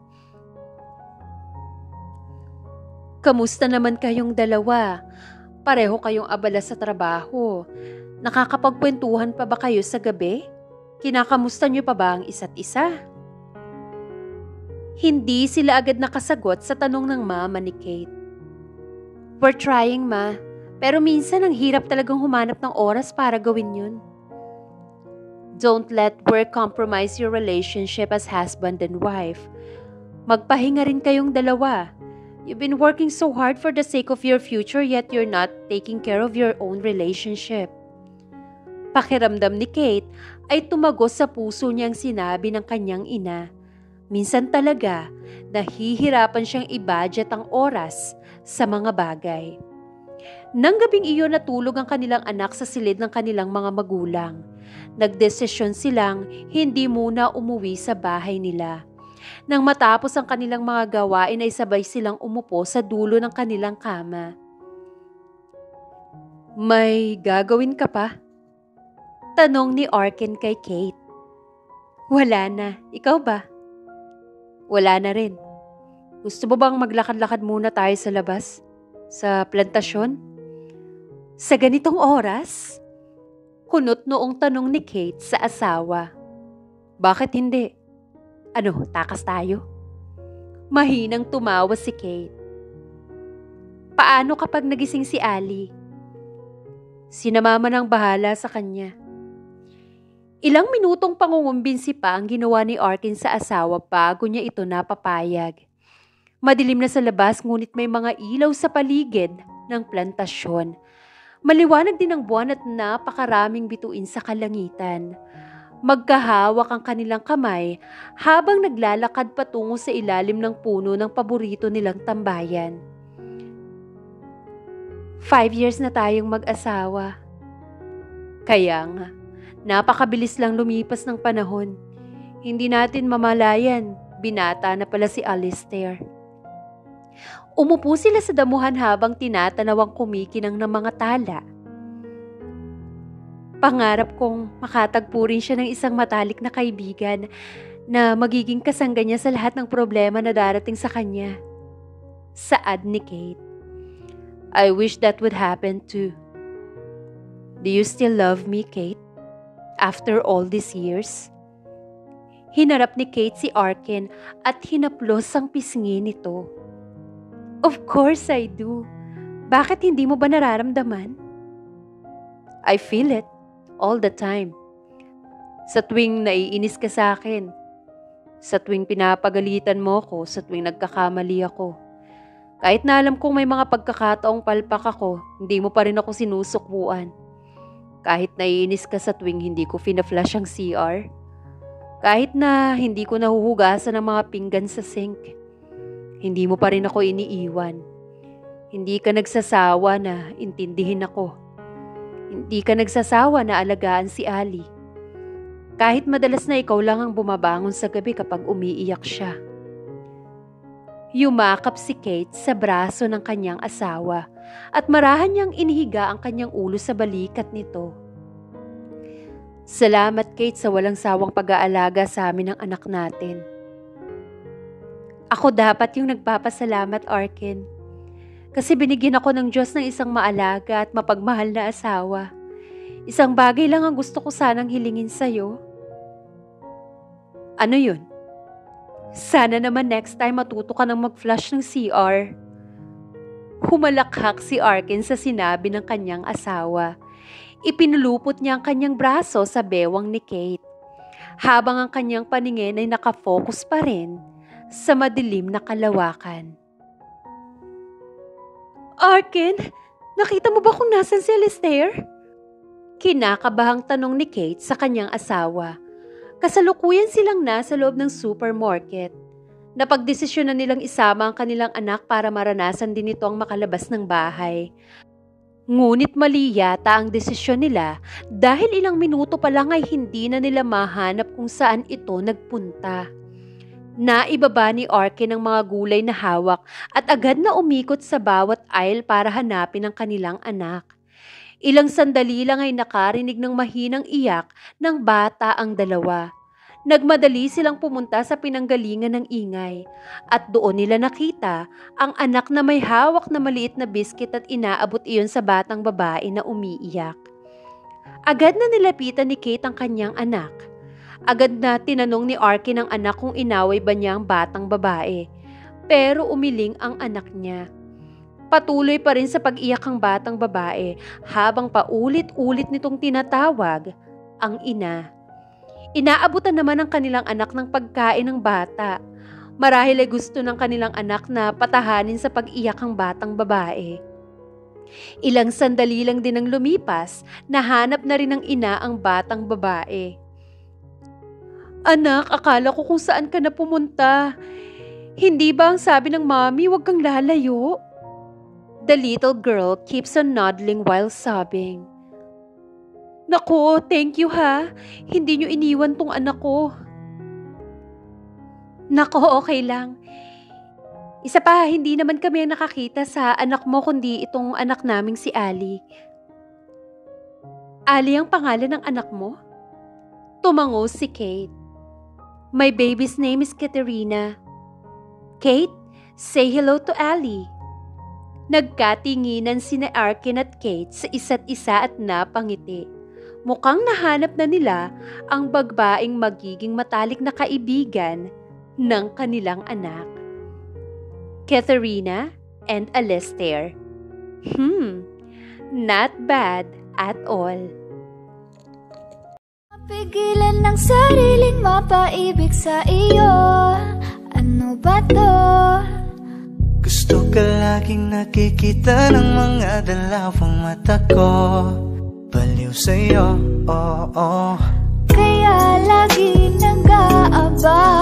Kamusta naman kayong dalawa? Pareho kayong abala sa trabaho. Nakakapagkwentuhan pa ba kayo sa gabi? Kinakamusta niyo pa ba ang isa't isa? Hindi sila agad nakasagot sa tanong ng mama ni Kate. We're trying, ma. Pero minsan ang hirap talagang humanap ng oras para gawin yun. Don't let work compromise your relationship as husband and wife. Magpahinga rin kayong dalawa. You've been working so hard for the sake of your future yet you're not taking care of your own relationship. Pakiramdam ni Kate ay tumagos sa puso niyang sinabi ng kanyang ina. Minsan talaga, nahihirapan siyang i-budget ang oras sa mga bagay. Nang gabing iyon natulog ang kanilang anak sa silid ng kanilang mga magulang. Nagdesisyon silang hindi muna umuwi sa bahay nila. Nang matapos ang kanilang mga gawain ay sabay silang umupo sa dulo ng kanilang kama. May gagawin ka pa? Tanong ni Arkin kay Kate. Wala na, ikaw ba? Wala na rin. Gusto mo bang maglakad-lakad muna tayo sa labas? Sa plantasyon? Sa ganitong oras? Kunot noong tanong ni Kate sa asawa. Bakit hindi? Ano, takas tayo? Mahinang tumawa si Kate. Paano kapag nagising si Ali? Sinamama ng bahala sa kanya. Ilang minutong pangungumbinsi pa ang ginawa ni Arkin sa asawa bago niya ito napapayag. Madilim na sa labas ngunit may mga ilaw sa paligid ng plantasyon. Maliwanag din ang buwan at napakaraming bituin sa kalangitan. Magkahawak ang kanilang kamay habang naglalakad patungo sa ilalim ng puno ng paborito nilang tambayan. Five years na tayong mag-asawa. Kaya nga. Napakabilis lang lumipas ng panahon. Hindi natin mamalayan, binata na pala si Alistair. Umupo sila sa damuhan habang tinatanaw ang kumikinang ng mga tala. Pangarap kong makatagpo rin siya ng isang matalik na kaibigan na magiging kasangga niya sa lahat ng problema na darating sa kanya. Saad ni Kate. I wish that would happen too. Do you still love me, Kate? After all these years? Hinarap ni Kate si Arkin at hinaplos ang pisngi nito. Of course I do. Bakit hindi mo ba nararamdaman? I feel it all the time. Sa tuwing naiinis ka sa akin, sa tuwing pinapagalitan mo ko, sa tuwing nagkakamali ako. Kahit na alam kong may mga pagkakataong palpak ako, hindi mo pa rin ako sinusukbuan. Kahit naiinis ka sa tuwing hindi ko fina-flush ang C R. Kahit na hindi ko nahuhugasan ang mga pinggan sa sink. Hindi mo pa rin ako iniiwan. Hindi ka nagsasawa na intindihin ako. Hindi ka nagsasawa na alagaan si Ali. Kahit madalas na ikaw lang ang bumabangon sa gabi kapag umiiyak siya. Yumakap si Kate sa braso ng kanyang asawa at marahan niyang inihiga ang kanyang ulo sa balikat nito. Salamat Kate sa walang sawang pag-aalaga sa amin ng anak natin. Ako dapat yung nagpapasalamat, Arkin. Kasi binigyan ako ng Diyos ng isang maalaga at mapagmahal na asawa. Isang bagay lang ang gusto ko sanang hilingin sa'yo. Ano yun? Sana naman next time matuto ka ng mag-flush ng C R. Humalakhak si Arkin sa sinabi ng kanyang asawa. Ipinulupot niya ang kanyang braso sa bewang ni Kate. Habang ang kanyang paningin ay nakafocus pa rin sa madilim na kalawakan. Arkin, nakita mo ba kung nasan si Alistair? Kinakabahang tanong ni Kate sa kanyang asawa. Kasalukuyan silang nasa loob ng supermarket. Napagdesisyon na nilang isama ang kanilang anak para maranasan din ito ang makalabas ng bahay. Ngunit mali yata ang desisyon nila dahil ilang minuto pa lang ay hindi na nila mahanap kung saan ito nagpunta. Naibaba ni Arkin ang mga gulay na hawak at agad na umikot sa bawat aisle para hanapin ang kanilang anak. Ilang sandali lang ay nakarinig ng mahinang iyak ng bata ang dalawa. Nagmadali silang pumunta sa pinanggalingan ng ingay at doon nila nakita ang anak na may hawak na maliit na biskit at inaabot iyon sa batang babae na umiiyak. Agad na nilapitan ni Kate ang kanyang anak. Agad na tinanong ni Arkin ang anak kung inaway ba niya ang batang babae, pero umiling ang anak niya. Patuloy pa rin sa pag-iyak ang batang babae habang paulit-ulit nitong tinatawag ang ina. Inaabutan naman ang kanilang anak ng pagkain ng bata. Marahil ay gusto ng kanilang anak na patahanin sa pag-iyak ang batang babae. Ilang sandali lang din ang lumipas, nahanap na rin ng ina ang batang babae. Anak, akala ko kung saan ka na pumunta. Hindi ba ang sabi ng mami, huwag kang lalayo? The little girl keeps on nodding while sobbing. Naku, thank you ha. Hindi niyo iniwan tong anak ko. Naku, okay lang. Isa pa, hindi naman kami nakakita sa anak mo kundi itong anak naming si Ali. Ali ang pangalan ng anak mo? Tumango si Kate. My baby's name is Katerina. Kate, say hello to Ali. Nagkatinginan sina Arkin at Kate sa isa't isa at napangiti. Mukhang nahanap na nila ang bagbaing magiging matalik na kaibigan ng kanilang anak. Katerina and Alistair. Hmm, not bad at all. Mapigilan ng sariling mapaibig sa iyo. Ano ba to? Gusto ka laging nakikita ng mga dalawang mata ko. Baliw sa'yo, oo oh, oh. Kaya lagi nag-aabang